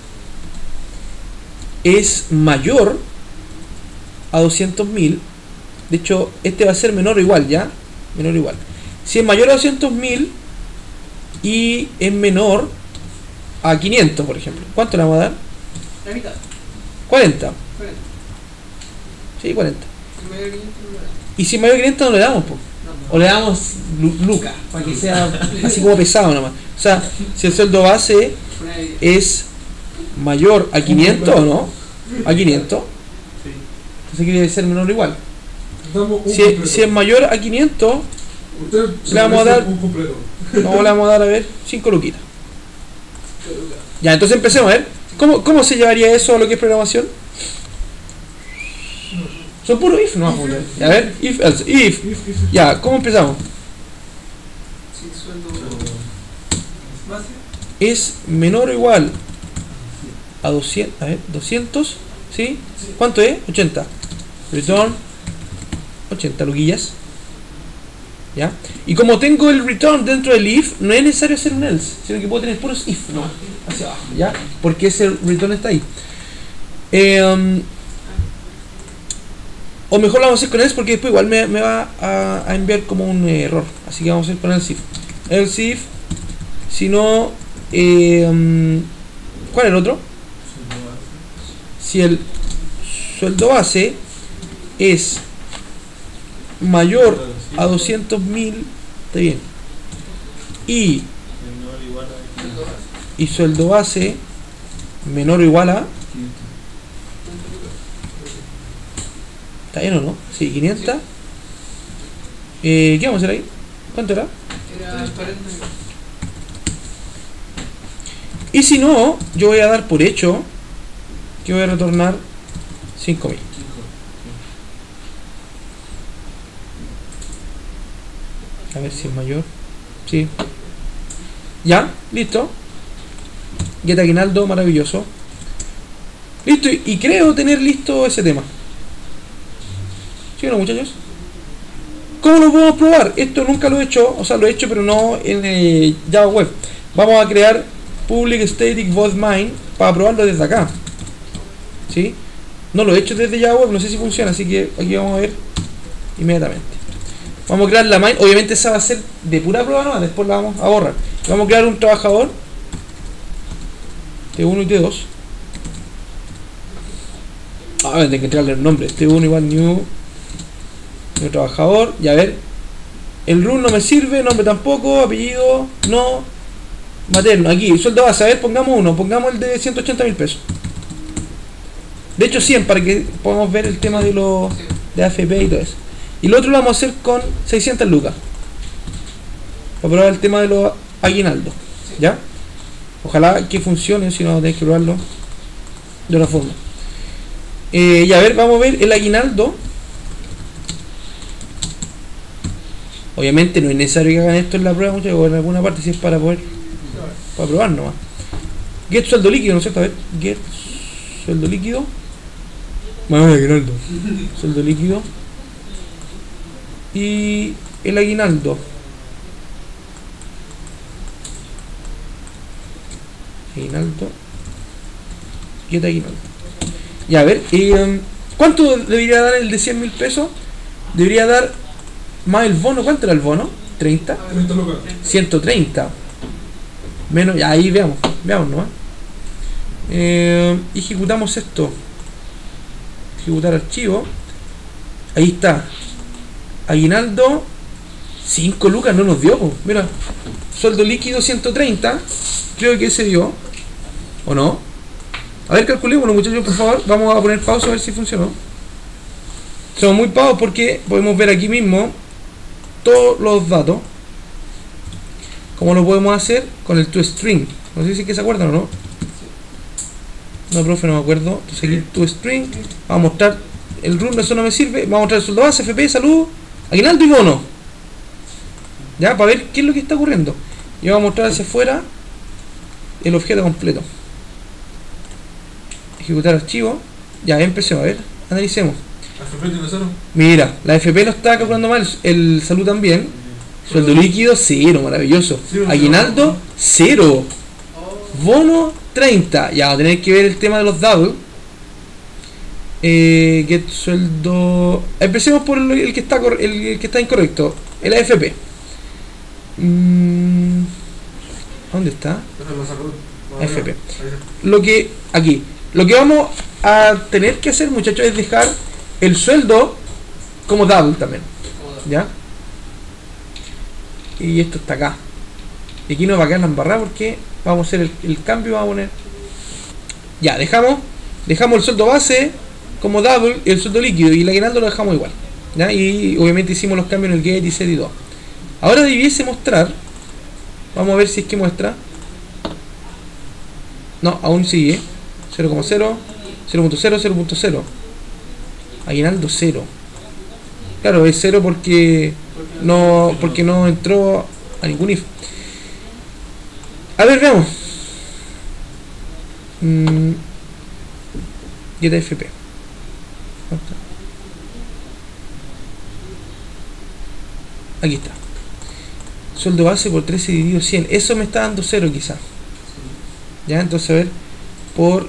es mayor a doscientos mil? De hecho, este va a ser menor o igual, ¿ya? Menor o igual. Si es mayor a doscientos mil y es menor a quinientos, por ejemplo, ¿cuánto le vamos a dar? La mitad. cuarenta. cuarenta. Sí, cuarenta. Si mayor de quinientos no lo da. Y si es mayor a quinientos no le damos, po. No, O le damos lu- lucas, para que sea así como pesado nomás. O sea, si el sueldo base por ahí. es mayor a quinientos o no, a quinientos, Sí. entonces quiere ser menor o igual. Damos un Si, completo. si es mayor a quinientos, Usted se le vamos a merece dar- un completo. no le vamos a dar, a ver, cinco luquitas. Ya, entonces empecemos a ver. ¿Cómo, cómo se llevaría eso a lo que es programación? Son puros if, no vamos a poner. A ver, if, else, if. If, if, Ya, ¿cómo empezamos? Si el sueldo base. Es menor o igual a doscientos, a ver, doscientos, ¿sí? ¿Cuánto es? ochenta. Return, ochenta luquillas. ¿Ya? Y como tengo el return dentro del if, no es necesario hacer un else, sino que puedo tener puros if, no, hacia abajo, ¿ya? Porque ese return está ahí. Eh, um, o mejor lo vamos a hacer con else porque después igual me, me va a, a enviar como un error. Así que vamos a hacer con else if. Else if, si no, eh, um, ¿cuál es el otro? Si el sueldo base es mayor a doscientos mil, está bien, y, Menor o igual a Sueldo base. y sueldo base menor o igual a, ¿está bien o no? Sí, quinientos. Eh, ¿Qué vamos a hacer ahí? ¿Cuánto era? Era cuarenta. Y si no, yo voy a dar por hecho que voy a retornar cinco mil. A ver si es mayor. Sí. Ya, listo. Get aguinaldo, maravilloso. Listo, y, y creo tener listo ese tema. ¿Sí o no, muchachos? ¿Cómo lo podemos probar? Esto nunca lo he hecho, o sea, lo he hecho, pero no en eh, Java Web. Vamos a crear public static void main para probarlo desde acá. ¿Sí? No lo he hecho desde Java Web, no sé si funciona, así que aquí vamos a ver inmediatamente. Vamos a crear la main, obviamente esa va a ser de pura prueba, no, después la vamos a borrar. Vamos a crear un trabajador T uno y T dos. Ah, tengo que entregarle el nombre. T uno igual new, new trabajador. Y a ver, el root no me sirve, nombre tampoco, apellido no, materno. Aquí, sueldo base, a ver, pongamos uno, pongamos el de ciento ochenta mil pesos. De hecho cien, para que podamos ver el tema de los Sí. de A F P y todo eso. Y lo otro lo vamos a hacer con seiscientas lucas. Para probar el tema de los aguinaldos. ¿Ya? Ojalá que funcione, si no tenéis que probarlo de otra forma. Eh, y a ver, vamos a ver el aguinaldo. Obviamente no es necesario que hagan esto en la prueba, muchachos, o en alguna parte, si es para poder para probar nomás. Get sueldo líquido, ¿no es cierto? A ver, get sueldo líquido. Bueno, aguinaldo. Sueldo líquido. Y el aguinaldo. Aguinaldo. Get aguinaldo. Ya, a ver, eh, ¿cuánto debería dar el de cien mil pesos? Debería dar más el bono. ¿Cuánto era el bono? ¿treinta? treinta lucas. ciento treinta. Menos, ya ahí veamos, veamos nomás. Eh, ejecutamos esto. Ejecutar archivo. Ahí está. Aguinaldo cinco lucas no nos dio, po. Mira, sueldo líquido ciento treinta. Creo que se dio. ¿O no? A ver, calculémoslo, muchachos, por favor. Vamos a poner pausa a ver si funcionó. Somos muy pavos porque podemos ver aquí mismo todos los datos. ¿Cómo lo podemos hacer? Con el toString. No sé si es que se acuerdan o no. No, profe, no me acuerdo. Entonces aquí toString. Vamos a mostrar el run, eso no me sirve. Vamos a mostrar el sueldo base, F P, salud, aguinaldo y bono. Ya, para ver qué es lo que está ocurriendo. Y vamos a mostrar hacia afuera el objeto completo. Ejecutar archivo. Ya, empecemos, a ver, analicemos. F P tiene cero. Mira, la F P lo está calculando mal, el salud también. Sueldo líquido, cero, maravilloso. Aguinaldo, cero. Bono, treinta. Ya, vamos a tener que ver el tema de los double. Eh, get sueldo. Empecemos por el, el que está el, el que está incorrecto. El A F P. Mm, ¿Dónde está? A F P. Lo que aquí, lo que vamos a tener que hacer, muchachos, es dejar el sueldo como double también. ¿Ya? Y esto está acá. Y aquí no va a quedar la embarrada porque vamos a hacer el, el cambio. Vamos a poner. Ya, dejamos. Dejamos el sueldo base como double y el sueldo líquido. Y el aguinaldo lo dejamos igual. ¿Ya? Y obviamente hicimos los cambios en el get y set y todo. Ahora debiese mostrar. Vamos a ver si es que muestra. No, aún sigue. cero coma cero, cero punto cero, cero punto cero. Aguinaldo cero. Claro, es cero porque no porque no entró a ningún if. A ver, veamos. Mm, get F P. Aquí está. Sueldo base por trece dividido cien. Eso me está dando cero quizá. Ya, entonces a ver. Por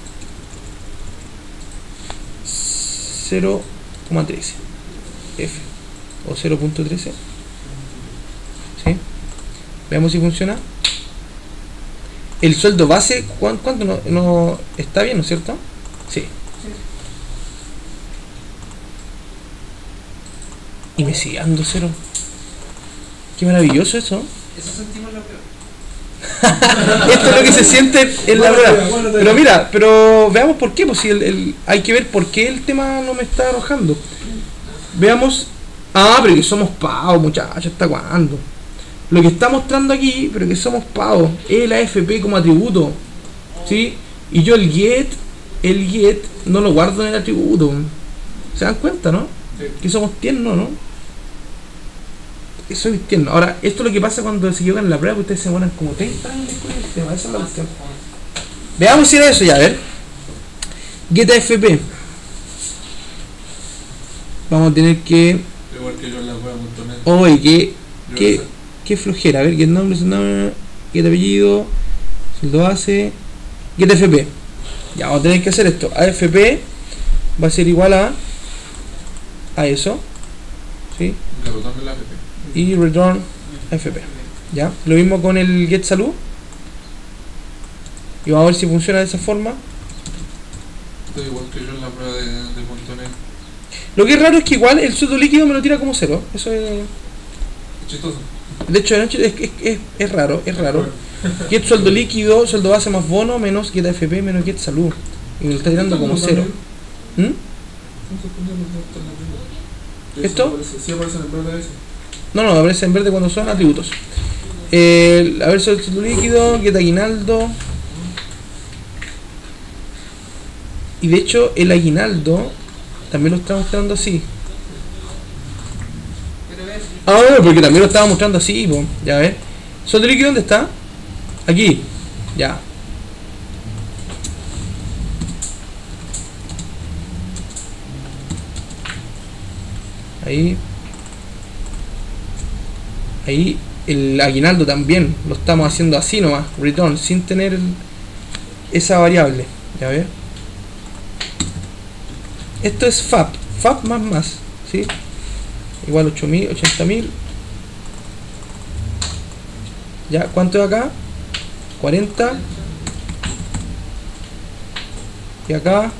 cero coma trece. F. O cero punto trece. ¿Sí? Veamos si funciona. El sueldo base, ¿cuánto no, no está bien, ¿no es cierto? Sí. Y me sigue dando cero. Qué maravilloso eso. Eso sentimos la prueba. Esto es lo que se siente en la prueba. Pero mira, pero veamos por qué. Pues si el, el, hay que ver por qué el tema no me está arrojando. Veamos. Ah, pero que somos pavos, muchachos. ¿Hasta cuándo? Lo que está mostrando aquí, pero que somos pavos, es el A F P como atributo. ¿Sí? Y yo el get, el get no lo guardo en el atributo. ¿Se dan cuenta, no? Sí. Que somos tiernos, ¿no? Eso es tierno. Ahora, esto es lo que pasa cuando se equivocan en la prueba, que ustedes se mueran como treinta años con el tema. Esa es la cuestión. Veamos si era eso ya, a ver. Get A F P. Vamos a tener que. Igual que yo en la web punto net. Oye, qué, Yo qué, sé. qué flojera. A ver, get nombre, get nombre, get apellido, sueldo base, get A F P. Ya, vamos a tener que hacer esto. A F P va a ser igual a a eso. ¿Sí? Derrotando la F P. Y return F P. Ya, lo mismo con el get salud. Y vamos a ver si funciona de esa forma. Esto es igual que yo en la prueba de, de punto net. Lo que es raro es que igual el sueldo líquido me lo tira como cero. Eso es. Es chistoso. De hecho, es, es, es, es raro, es raro. Get sueldo líquido, sueldo base más bono, menos get A F P, menos get salud. Y me lo está tirando como cero. ¿Mm? ¿Esto? Sí aparece en el verde ese. No, no, aparece en verde cuando son atributos. El, a ver, sueldo líquido, get aguinaldo. Y de hecho, el aguinaldo también lo está mostrando así. Pero ves, Ah, porque también lo estaba mostrando así, po. Ya ves. ¿Sueldo líquido dónde está? Aquí. Ya. Ahí. Ahí el aguinaldo también lo estamos haciendo así nomás, return, sin tener el- esa variable. Ya ver. Esto es F A P, F A P más más, ¿sí? Igual ocho mil, ochenta mil. Ya, ¿cuánto es acá? cuarenta. Y acá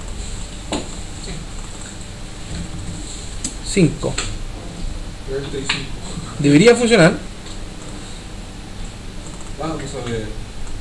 cinco. cuarenta y cinco. Debería funcionar. Vamos a ver.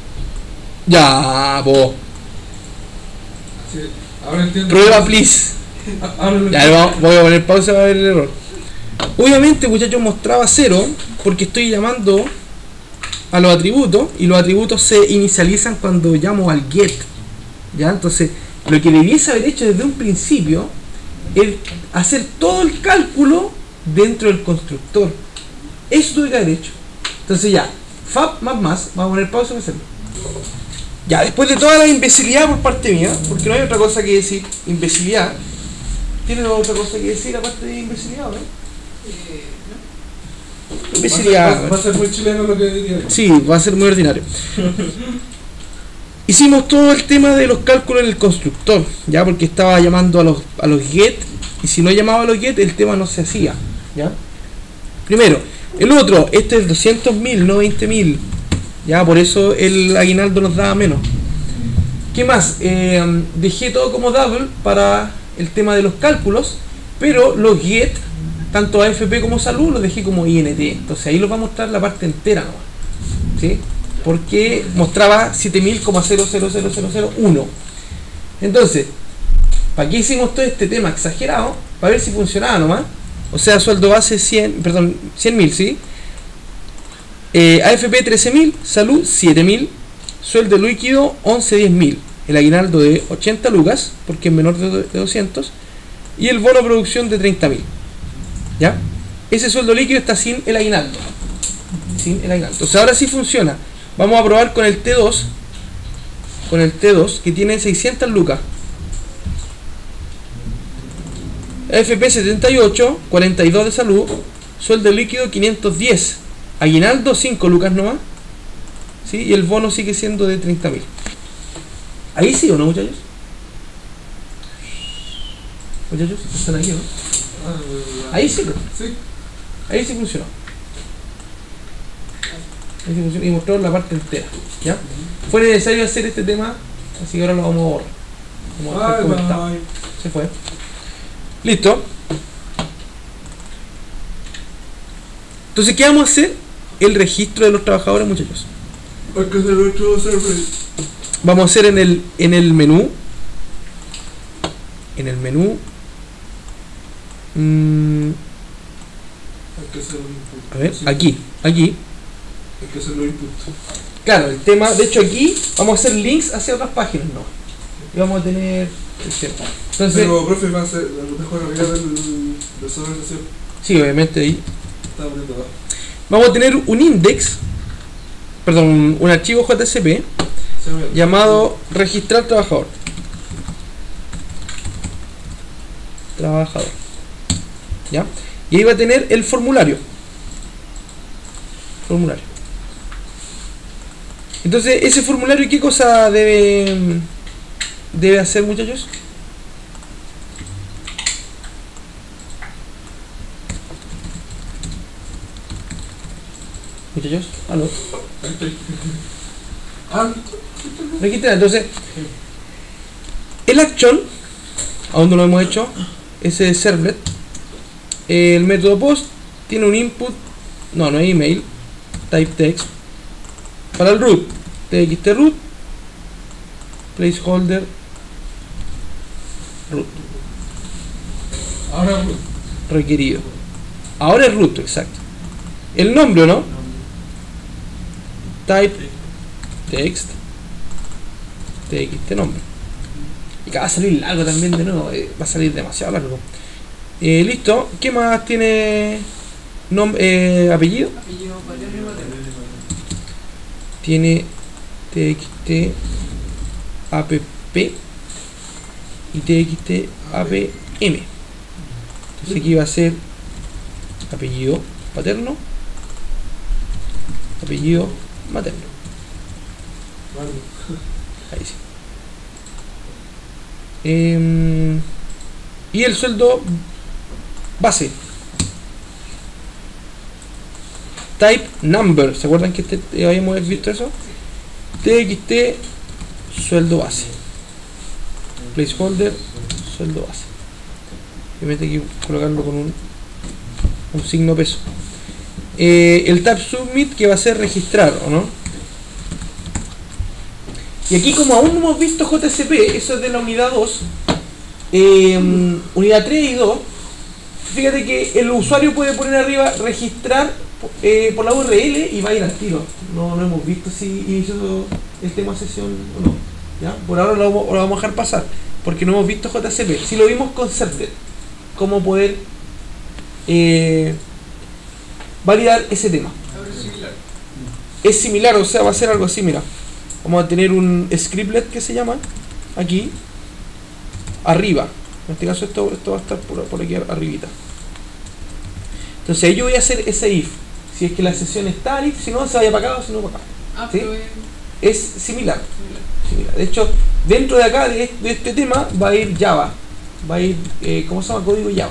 Ya, po. Sí, ahora entiendo. Prueba, please. Ah, ahora lo Ya, entiendo. vamos, voy a poner pausa para ver el error. Obviamente, muchachos, mostraba cero porque estoy llamando a los atributos y los atributos se inicializan cuando llamo al get. ¿Ya? Entonces, lo que debiese haber hecho desde un principio es hacer todo el cálculo dentro del constructor. Eso tuve que haber hecho. Entonces ya, fab más más, vamos a poner pausa y hacerlo. Ya, después de toda la imbecilidad por parte mía, porque no hay otra cosa que decir, imbecilidad. ¿Tienes otra cosa que decir aparte de imbecilidad, no? Eh, ¿no? Imbecilidad. Va, a- va a ser muy chileno lo que diría. Sí, va a ser muy ordinario. Hicimos todo el tema de los cálculos en el constructor, ya, porque estaba llamando a los, a los get, y si no llamaba a los get, el tema no se hacía, ya. Primero, el otro, este es doscientos mil, no veinte mil, ya, por eso el aguinaldo nos daba menos. ¿Qué más? Eh, dejé todo como double para el tema de los cálculos, pero los get, tanto A F P como salud, los dejé como I N T, entonces ahí los va a mostrar la parte entera nomás, ¿sí? Porque mostraba siete mil cero cero cero cero cero uno. Entonces, ¿para qué hicimos todo este tema exagerado? Para ver si funcionaba nomás. O sea, sueldo base cien, perdón, cien mil, ¿sí? Eh, A F P trece mil, salud siete mil, sueldo líquido once diez mil, el aguinaldo de ochenta lucas, porque es menor de doscientos, y el bono de producción de treinta mil. ¿Ya? Ese sueldo líquido está sin el aguinaldo. Sin el aguinaldo. Entonces ahora sí funciona. Vamos a probar con el T dos, con el T dos que tiene seiscientas lucas. F P setenta y ocho, cuarenta y dos de salud, sueldo líquido quinientos diez, aguinaldo cinco lucas nomás, ¿sí? Y el bono sigue siendo de treinta mil. Ahí sí o no, muchachos. Muchachos, están aquí, ¿no? Ah, Ahí sí, ¿no? Sí. Ahí sí funcionó. Ahí sí funcionó y mostró la parte entera, ¿ya? Fue necesario hacer este tema, así que ahora lo vamos a borrar. Vamos a dejar Bye, comentado. bye. Se fue. Listo. Entonces, ¿qué vamos a hacer? El registro de los trabajadores, muchachos. Hay que hacer otro server. Vamos a hacer en el en el menú. En el menú. mm, Hay que hacer un input. a ver, Sí. aquí, aquí. Hay que hacer los input. Claro, el tema, de hecho aquí vamos a hacer links hacia otras páginas, ¿no? Y vamos a tener el tema. Entonces, Pero, profe, va a ser a lo mejor arriba del, del server de cero. sí, obviamente ahí. Está poniendo abajo. Vamos a tener un index, perdón, un, un archivo J S P Se ve. llamado registrar trabajador. Trabajador. ¿Ya? Y ahí va a tener el formulario. Formulario. Entonces, ese formulario, ¿qué cosa debe, debe hacer, muchachos? Muchachos, aló. Ahí estoy. Ah, Registrar, entonces, el action, aún no lo hemos hecho, ese servlet, el método post tiene un input, no, no es email, type text, para el root, txt root, placeholder, root, ahora requerido. Ahora es root, exacto. El nombre, ¿no? Type text, txt nombre. Y que va a salir largo también de nuevo, eh, va a salir demasiado largo. Eh, listo, ¿qué más tiene? Nom eh, apellido. Apellido paterno y materno. Tiene txt app y txt appm. Entonces aquí va a ser apellido paterno, apellido materno. Vale. Ahí sí. Em, y el sueldo base. Type number. ¿Se acuerdan que este, eh, habíamos visto eso? Txt sueldo base. Placeholder sueldo base. Obviamente hay que colocarlo con un, un signo peso. Eh, el tab submit, que va a ser registrar, ¿o no? Y aquí, como aún no hemos visto J S P, eso es de la unidad dos, eh, unidad tres y dos, fíjate que el usuario puede poner arriba registrar eh, por la U R L y va a ir al tiro. No, no hemos visto si inició el tema sesión o no. ¿Ya? Por ahora lo, lo vamos a dejar pasar, porque no hemos visto J C P. Si lo vimos con Servlet, cómo poder eh, validar ese tema. Ahora es similar. Es similar, o sea, va a ser algo así, mira. Vamos a tener un scriptlet que se llama aquí arriba. En este caso esto, esto va a estar por, por aquí arribita. Entonces ahí yo voy a hacer ese if. Si es que la sesión está if, si no se vaya para acá o si no para acá. Ah, ¿Sí? pero es Es similar, similar. similar. De hecho, dentro de acá de, de este tema va a ir Java. Va a ir, eh, ¿cómo se llama? Código Java.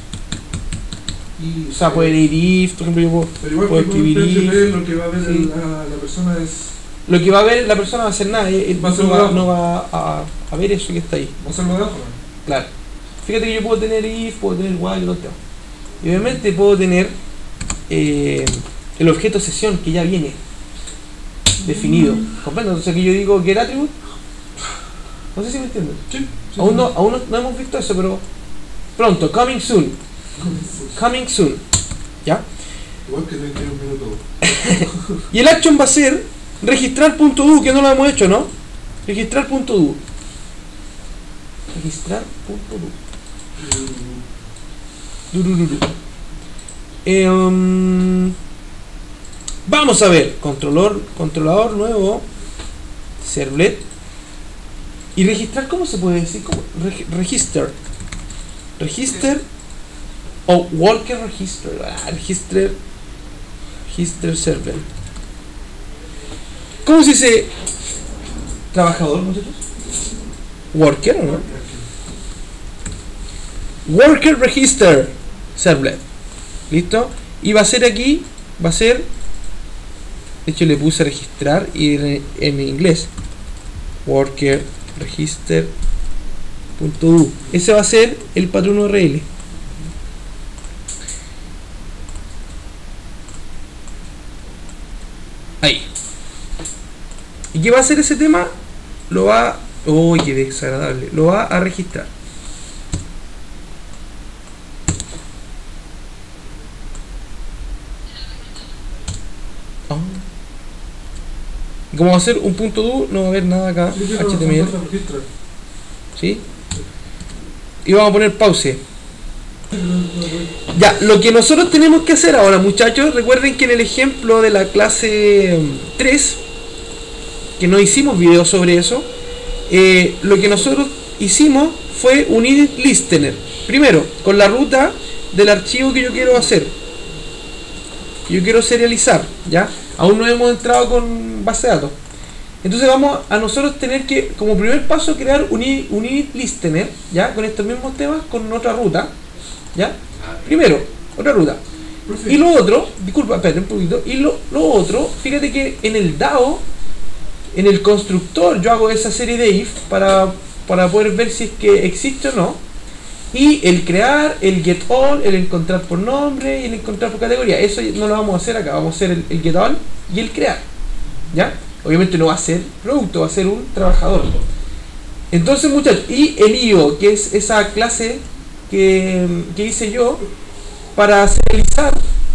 Y, O sea, puede ir if, por ejemplo, yo puedo, pero igual puedo que con escribir if. P H P, lo que va a ver Sí. el- la, la persona es. Lo que va a ver la persona va a hacer nada, él Va a ser no, va, abajo. no va a, a ver eso que está ahí. Va a ser lo de abajo, ¿no? Claro. Fíjate que yo puedo tener if, puedo tener while y todo el tema. Y obviamente puedo tener eh, el objeto sesión que ya viene definido. ¿Comprendo? Entonces aquí yo digo get attribute. No sé si me entienden. Sí. sí, Aún, sí. no, aún no, no hemos visto eso, pero pronto, coming soon. Coming soon. ¿Ya? Igual que treinta y un minutos. Y el action va a ser registrar.do, que no lo hemos hecho, ¿no? Registrar.do. Registrar.do. Durururu. Eh, um, vamos a ver. Controlador, controlador nuevo. Servlet. Y registrar, ¿cómo se puede decir? ¿Cómo? Reg- register. Register. O Walker Register. Ah, register. Register Servlet. ¿Cómo se dice trabajador, muchachos? Worker, ¿o no? Worker Register Servlet. ¿Listo? Y va a ser aquí, va a ser, de hecho le puse registrar y en, en inglés Worker Register punto do. Ese va a ser el patrón U R L. Ahí. ¿Y qué va a hacer ese tema? Lo va, uy, qué desagradable, lo va a registrar. Oh. Y como va a ser un punto do, no va a haber nada acá, Sí, sí, pero H T M L, no se registra. ¿sí? Y vamos a poner pause. Ya, lo que nosotros tenemos que hacer ahora, muchachos, recuerden que en el ejemplo de la clase tres, que no hicimos video sobre eso, eh, lo que nosotros hicimos fue un init listener. Primero, con la ruta del archivo que yo quiero hacer. Yo quiero serializar, ¿ya? Aún no hemos entrado con base de datos. Entonces vamos a nosotros tener que, como primer paso, crear un init, un init listener, ¿ya? Con estos mismos temas, con otra ruta, ¿ya? Primero, otra ruta. Y lo otro, disculpa, espérate un poquito. Y lo, lo otro, fíjate que en el D A O, en el constructor, yo hago esa serie de if para, para poder ver si es que existe o no. Y el crear, el get all, el encontrar por nombre y el encontrar por categoría. Eso no lo vamos a hacer acá. Vamos a hacer el, el get all y el crear. ¿Ya? Obviamente no va a ser producto, va a ser un trabajador. Entonces, muchachos, y el I O, que es esa clase que, que hice yo para serializar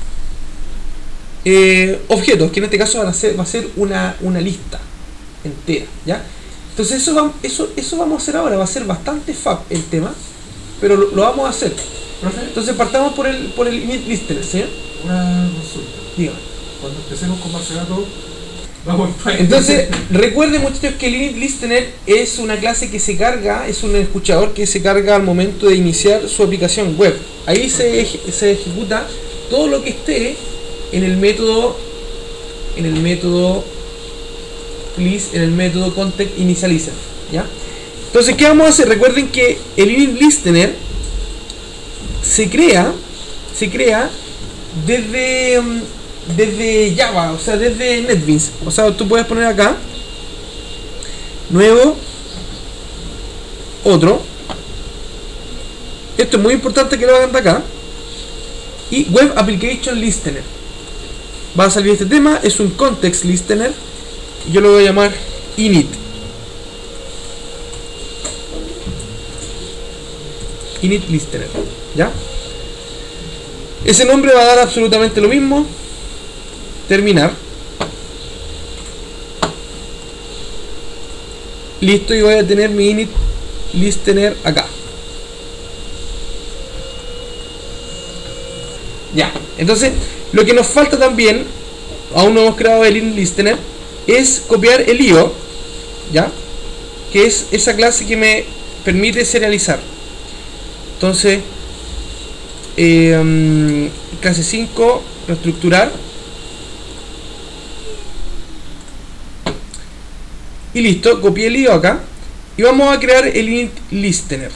eh, objetos, que en este caso van a ser, va a ser una, una lista entera, ¿ya? Entonces eso, va, eso, eso vamos a hacer ahora, va a ser bastante fab el tema, pero lo, lo vamos a hacer. Profe, Entonces partamos por el, por el init listener, ¿señor? una consulta. Dígame. Cuando empecemos con base de datos, vamos a Entonces, recuerden, muchachos, que el init listener es una clase que se carga, es un escuchador que se carga al momento de iniciar su aplicación web. Ahí se, eje- se ejecuta todo lo que esté en el método, en el método please, en el método context initializer, ¿ya? Entonces, ¿qué vamos a hacer? Recuerden que el init listener se crea, se crea desde mm, desde Java, o sea, desde NetBeans. O sea, tú puedes poner acá nuevo, otro. Esto es muy importante que lo hagan de acá. Y Web Application Listener. Va a salir este tema, es un Context Listener. Y yo lo voy a llamar init. Init Listener, ¿ya? Ese nombre va a dar absolutamente lo mismo. Terminar. Listo, y voy a tener mi init listener acá. Ya, entonces lo que nos falta también, aún no hemos creado el init listener, es copiar el I O, ya, que es esa clase que me permite serializar. Entonces, eh, um, clase cinco, reestructurar. Y listo, copié el I O acá. Y vamos a crear el init listener.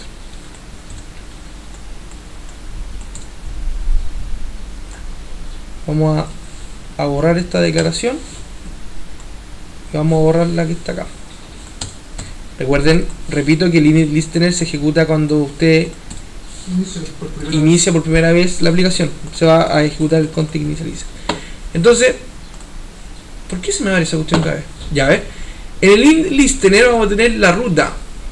Vamos a, a borrar esta declaración. Y vamos a borrar la que está acá. Recuerden, repito que el init listener se ejecuta cuando usted Inicia por primera inicia por primera vez la aplicación. Se va a ejecutar el conte que inicializa. Entonces, ¿por qué se me abre esa cuestión cada vez? Ya ves. En el init listener vamos a tener la ruta.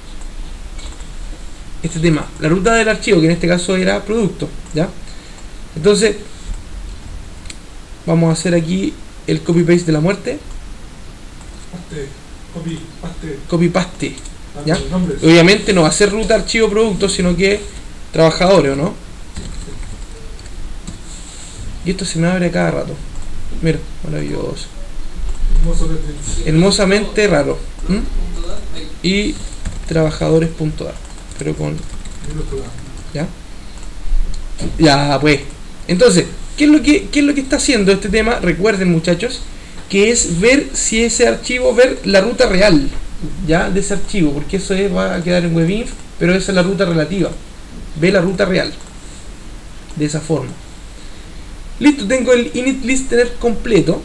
Este tema, la ruta del archivo, que en este caso era producto, ¿ya? Entonces, vamos a hacer aquí el copy paste de la muerte. Paste, copy, paste, Copy paste, ¿ya? los nombres. Obviamente no va a ser ruta archivo producto, sino que trabajadores, ¿o no? Y esto se me abre a cada rato. Mira, maravilloso. Hermoso de- Hermosamente raro. ¿Mm? Y trabajadores.dar, pero con minúscula. ¿ya? Ya, pues. Entonces, ¿qué es lo que qué es lo que está haciendo este tema? Recuerden, muchachos, que es ver si ese archivo, ver la ruta real, ¿ya? De ese archivo, porque eso es, va a quedar en webinf, pero esa es la ruta relativa. Ve la ruta real. De esa forma. Listo, tengo el init listener completo.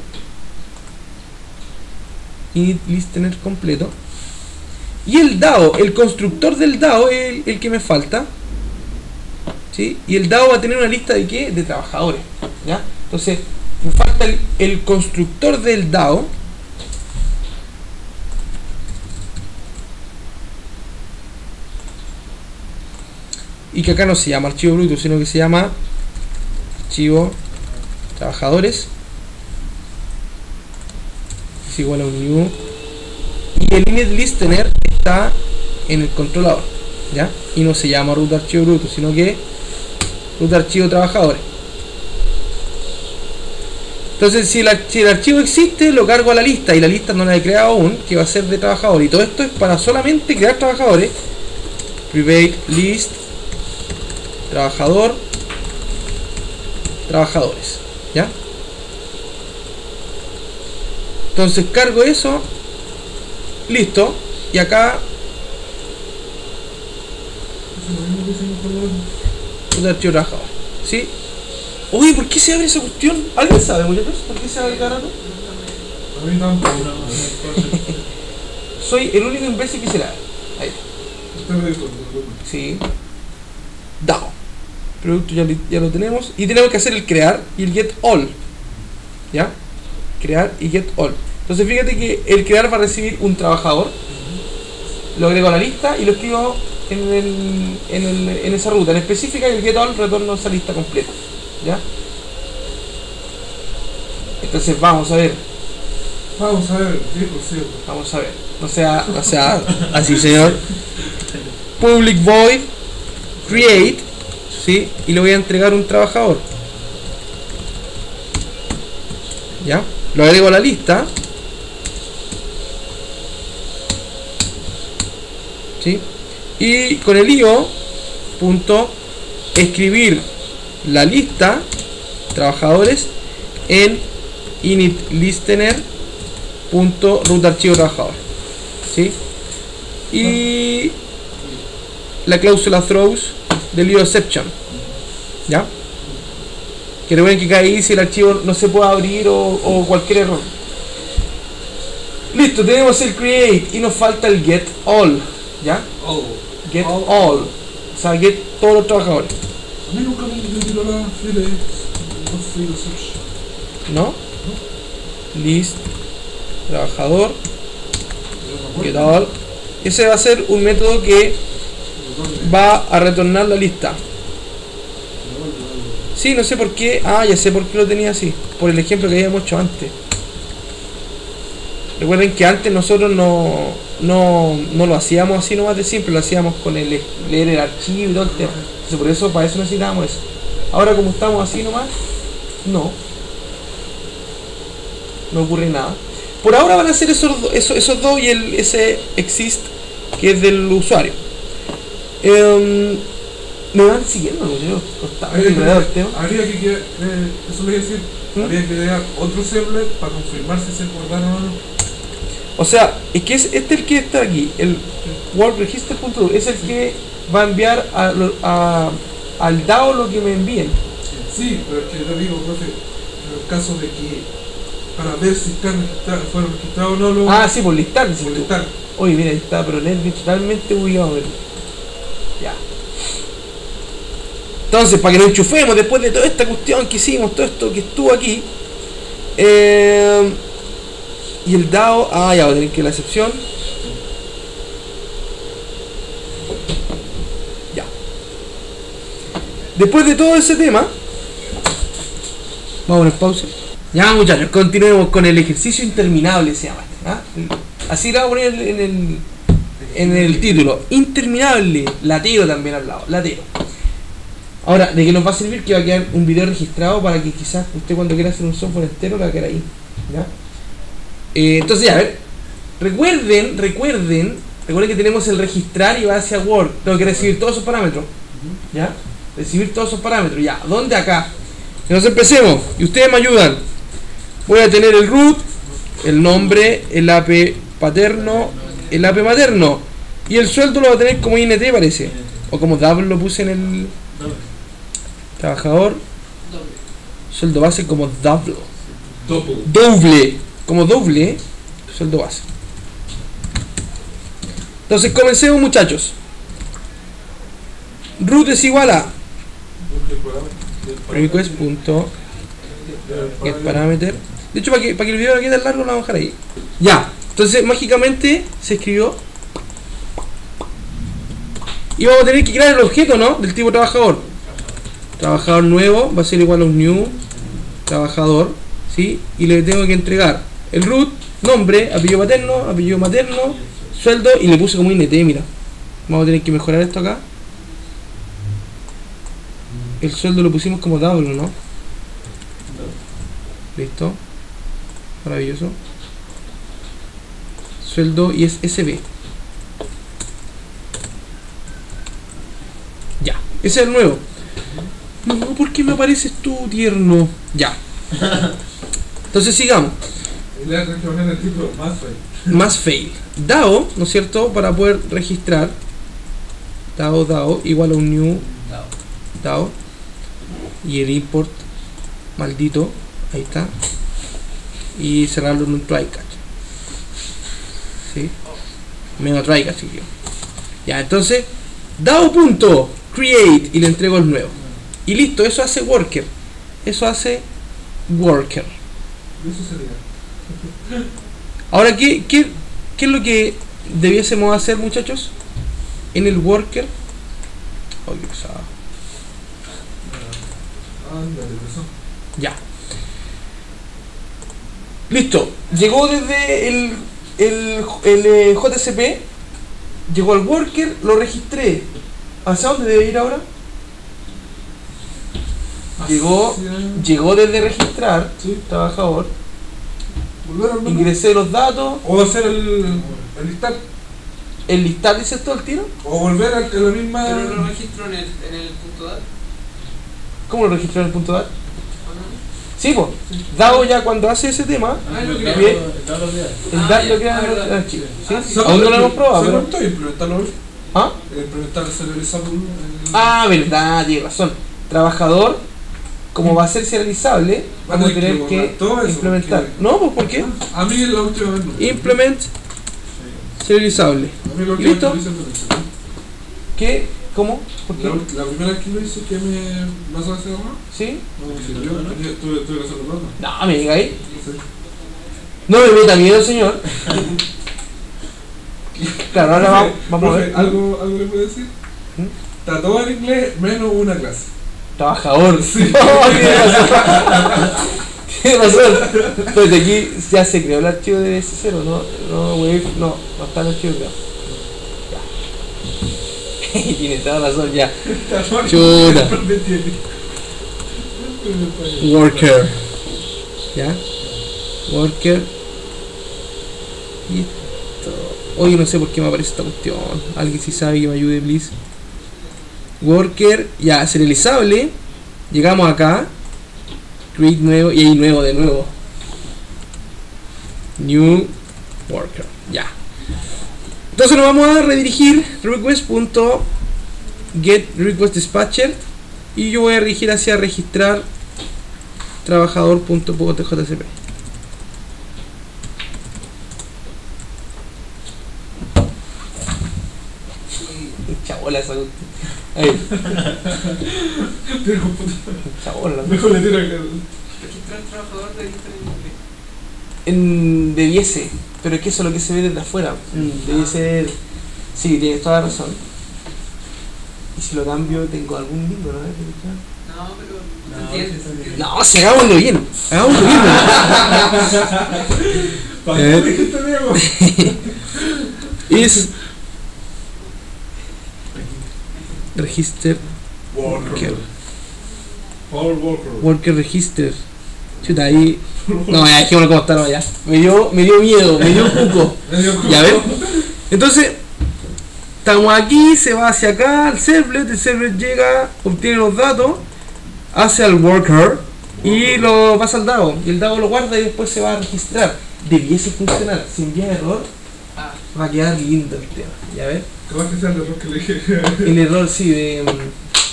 Init listener completo. Y el D A O, el constructor del D A O es el, el que me falta. ¿Sí? Y el D A O va a tener una lista de qué? De trabajadores, ¿ya? Entonces, me falta el, el constructor del D A O. Y que acá no se llama archivo bruto, sino que se llama archivo trabajadores. Es igual a un new. Y el init listener está en el controlador, ¿ya? Y no se llama root archivo bruto, sino que root archivo trabajadores. Entonces, si el, si el archivo existe, lo cargo a la lista, y la lista no la he creado aún, que va a ser de trabajadores. Y todo esto es para solamente crear trabajadores. Private list trabajador trabajadores, ¿ya? Entonces cargo eso, listo, y acá un archivo trabajador, ¿sí? Uy, ¿por qué se abre esa cuestión? ¿Alguien sabe, muchachos? ¿Por qué se abre cada rato? A mí tampoco. Soy el único imbécil que se la abre. Ahí está. Usted me dijo, no, no. Sí. D A O. Producto ya, li- ya lo tenemos. Y tenemos que hacer el crear y el get all. ¿Ya? Crear y get all. Entonces fíjate que el crear va a recibir un trabajador. Lo agrego a la lista y lo escribo en, el, en, el, en esa ruta en específica, y el get all retorno esa lista completa. ¿Ya? Entonces vamos a ver. Vamos a ver, viejo ciego. Vamos a ver. No sea, no sea así, señor. Public void create, ¿sí? Y le voy a entregar un trabajador. ¿Ya? Lo agrego a la lista. ¿Sí? Y con el I O punto escribir la lista trabajadores en init listener punto root archivo trabajador, ¿sí? Y la cláusula throws del I O exception, ¿ya? Que recuerden que cae ahí si el archivo no se puede abrir o, o cualquier error. Listo, tenemos el create y nos falta el get all, ¿ya? Oh. Get All. all, o sea, get todos los trabajadores, A mí nunca me tiró la file. No fui lo search. ¿no? List trabajador get all. Ese va a ser un método que va a retornar la lista. Sí, no sé por qué. Ah, ya sé por qué lo tenía así. Por el ejemplo que habíamos hecho antes. Recuerden que antes nosotros no, no, no lo hacíamos así nomás de simple, lo hacíamos con el leer el archivo y todo el tema. Entonces por eso, para eso necesitábamos eso. Ahora como estamos así nomás, no. No ocurre nada. Por ahora van a ser esos, esos, esos dos y el ese exist que es del usuario. Eh, me van siguiendo, yo estaba enredado el tema. Habría que crear, eh, eso le iba a decir, ¿Mm? habría que crear otro servlet para confirmar si se acordaron o no. O sea, es que es este el que está aquí, el world register punto do, es el que va a enviar a, lo- a- al D A O lo que me envíen. Sí, pero es que te digo, profe, en el caso de que para ver si están registrados, fueron registrados o no los Ah, sí, por listar, dices por tú. listar. Oye, mira, ahí está, pero Netflix totalmente ubicado. Ya. Entonces, para que nos enchufemos después de toda esta cuestión que hicimos, todo esto que estuvo aquí. Eh, y el D A O, ah, ya, voy a tener que ir a la excepción. Ya. Después de todo ese tema, vamos a poner pausa. Ya, muchachos, continuemos con el ejercicio interminable, se llama. ¿Ah? Así lo voy a poner en el, en el título. Interminable. Latero también ha hablado. Latero. Ahora, ¿de qué nos va a servir? Que va a quedar un video registrado para que quizás usted cuando quiera hacer un software entero lo va a quedar ahí. ¿Ya? Eh, entonces, ya, a ver. Recuerden, recuerden, recuerden que tenemos el registrar y va hacia Word. Tengo que recibir todos esos parámetros. ¿Ya? Recibir todos esos parámetros. Ya, ¿dónde? Acá. Entonces empecemos. Y ustedes me ayudan. Voy a tener el root, el nombre, el A P paterno, el A P materno. Y el sueldo lo va a tener como I N T, parece. O como double lo puse en el trabajador. Doble. Sueldo base como double. Double. Doble. Como doble. Sueldo base. Entonces comencemos, muchachos. Root es igual a request punto get parameter. De hecho, para que, para que el video no quede tan largo, lo vamos a dejar ahí. Ya. Entonces, mágicamente se escribió. Y vamos a tener que crear el objeto, ¿no? Del tipo trabajador. Trabajador nuevo va a ser igual a un new trabajador, ¿sí? Y le tengo que entregar el root, nombre, apellido paterno, apellido materno, sueldo, y le puse como I N T, mira. Vamos a tener que mejorar esto acá. El sueldo lo pusimos como double, ¿no? Listo. Maravilloso. Sueldo y es S B. Ya. Ese es el nuevo. No, ¿por qué me apareces tú, tierno? Ya. Entonces sigamos. Y le voy a poner el título más feo. Más fail. D A O, ¿no es cierto? Para poder registrar. D A O, D A O, igual a un new D A O. Y el import maldito. Ahí está. Y cerrarlo en un try-catch. ¿Sí? Menos try-catch, sí, yo. Ya, entonces D A O.create y le entrego el nuevo. Y listo, eso hace worker. Eso hace worker. Eso sería. Ahora, ¿qué, qué, qué es lo que debiésemos hacer, muchachos? En el worker. Oh, qué pesado. Ándale, eso. Ya. Listo. Llegó desde el, el, el eh, J C P. Llegó al worker, lo registré. ¿Hacia dónde debe ir ahora? Llegó, Hacia- llegó desde registrar, Sí. trabajador. Volver al menú. Ingresé los datos. O hacer el, el listar. El listar dice todo el tiro. O volver a, a la misma. Pero lo registro en el, en el punto D A T. ¿Cómo lo registró en el punto D A T? ¿O no? Sí, pues. Dado ya cuando hace ese tema, Ah, lo Bien. que Bien. Está los días. el Ah, D A T ya, lo crea ah, en el verdad. archivo. ¿Sí? Ah, sí. Aún no lo hemos probado, Se pero. preguntó implementarlo. ¿Ah? Implementar el serializable. el- Ah, verdad, tiene razón. Trabajador, como va a ser serializable, Va a vamos a tener tener que borrar que todo eso, implementar. porque- No, pues ¿por qué? A mí la última vez no. Implement serializable. A mí la última ¿Listo? vez que lo hice fue eso. ¿Qué? ¿Cómo? ¿Por qué? La, ult- la primera vez que lo hice, que me pasó a hacer error, ¿Sí? no me sirvió. Tenía- Tuve, tuve que hacerlo pronto. No, me diga ahí. Sí. No me meta miedo, señor. Claro, ahora vamos, vamos a Profe, ver. ¿algo, ¿algo le puedo decir? ¿Mm? Está todo en inglés menos una clase. trabajador. Sí. Oh, tiene razón. Tiene razón. Entonces aquí ya se creó el archivo de D S cero, ¿no? No, wave, no, no está el archivo creado. Ya. Tiene toda razón, ya. Chuta. Worker. ¿Ya? Worker. Listo. Oye, no sé por qué me aparece esta cuestión. Alguien si sabe que me ayude, please. Worker, ya, serializable. Llegamos acá. Create nuevo y ahí nuevo de nuevo. New Worker, ya. Entonces nos vamos a redirigir request.get request dispatcher y yo voy a dirigir hacia registrar trabajador.jcp. Chabola esa cuestión. Ahí. Chabola. Mejor le tiro que. Registrar el trabajador de lista en inglés. En, debiese, pero es que eso es lo que se ve desde afuera. Mm, debiese. Sí, tienes toda la razón. Y si lo cambio, tengo algún lindo, ¿no? No, pero. ¿Se entiende? ¿Se entiende? No, si hagámoslo bien. Hagámoslo bien. ¿Para qué dijiste, Diego? Es. Register. Worker. All worker. Worker register. Chuta, ahí. No, ya dejémoslo como está, no, ya. Me dio, me dio miedo, me dio un cuco. Ya ves. Entonces, estamos aquí, se va hacia acá, al servlet, el servlet llega, obtiene los datos, hace al worker y lo pasa al DAO. Y el DAO lo guarda y después se va a registrar. Debiese funcionar. Si envía error, Ah, va a quedar lindo el tema. ¿Ya ves? Capaz que sea el error que le dije. El error sí de. um,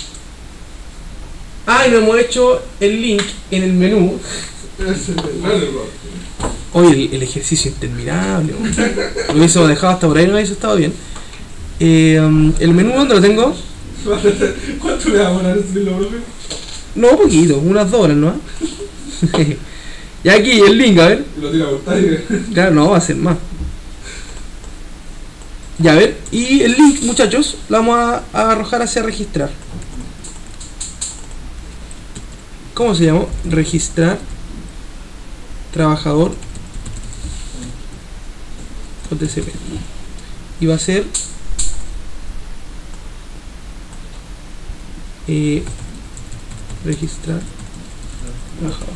Ah, y no hemos hecho el link en el menú. Es el gran error. Oye, el, el ejercicio interminable. weón. Lo hubiésemos dejado hasta por ahí, no hubiese estado bien. Eh, um, el menú, ¿dónde lo tengo? ¿Cuánto le vamos a dar ese libro, profe? No, poquito, unas dos horas, ¿no? Y aquí el link, a ver. Y lo tira por aire. Claro, no, va a ser más. Ya, a ver. Y el link, muchachos, lo vamos a, a arrojar hacia registrar. ¿Cómo se llamó? Registrar trabajador J C P. Y va a ser eh, registrar trabajador.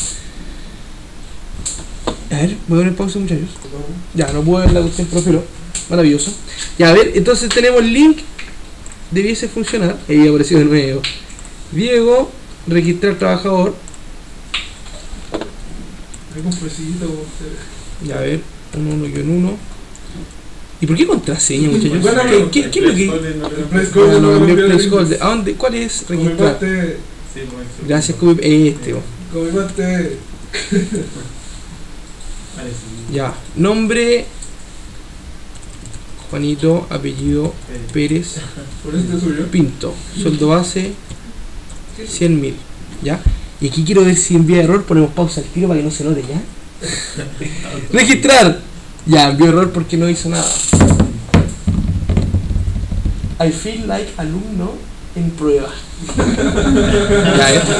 A ver, voy a poner pausa, muchachos. Ya, no puedo ver la cuestión profilo. Maravilloso. Ya, a ver, entonces tenemos el link. Debiese funcionar. Ahí apareció de nuevo. Diego, registrar trabajador. Hay un fresillito como usted. Ya, a ver, uno, uno y un uno. ¿Y por qué contraseña, muchachos? Buena ¿Qué, pregunta. qué, qué es lo que.? El Ah, placeholder no, no enviar lo placeholder. ¿A dónde? ¿Cuál es Con mi registrar? parte. Sí, como eso. Gracias, Cube. Este, bo. Con mi parte. Vale, sí. Ya. Nombre. Juanito, apellido Pérez Por este suyo. Pinto. Sueldo base cien mil. ¿Ya? Y aquí quiero ver si envía error. Ponemos pausa al tiro para que no se note, ¿ya? Registrar. Ya, envió error porque no hizo nada. I feel like alumno en prueba. Ya, ¿eh?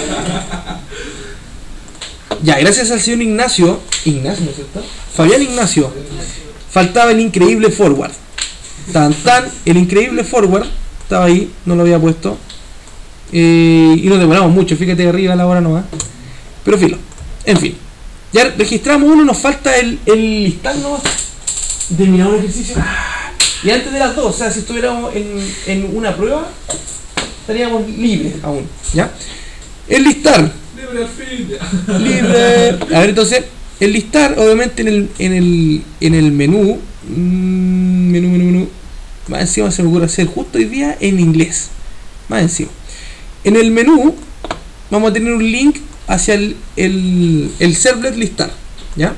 Ya, gracias al señor Ignacio. Ignacio, ¿no es cierto? Fabián Ignacio. Faltaba el increíble forward. Tan tan, el increíble forward estaba ahí, no lo había puesto. Eh, y nos demoramos mucho, fíjate arriba a la hora nomás. Pero filo, en fin. Ya registramos uno, nos falta el, el listar nomás. Terminamos el ejercicio. Y antes de las dos, o sea, si estuviéramos en, en una prueba, estaríamos libres aún. ¿Ya? El listar. Libre al fin. ya. Libre. A ver, entonces, el listar, obviamente en el, en el, en el menú, mmm, menú, menú, menú, más encima se me ocurre hacer justo hoy día en inglés. Más encima. En el menú vamos a tener un link hacia el, el, el servlet listar. ¿Ya?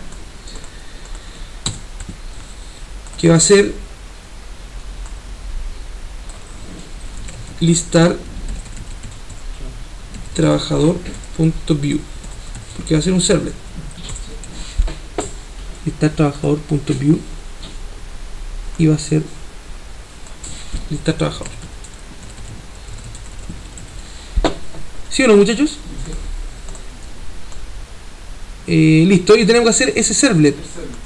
Que va a ser listar trabajador.view, porque va a ser un servlet. Listar trabajador.view y va a ser listar trabajador. ¿Sí o no, muchachos? Eh, listo, y tenemos que hacer ese servlet. El server.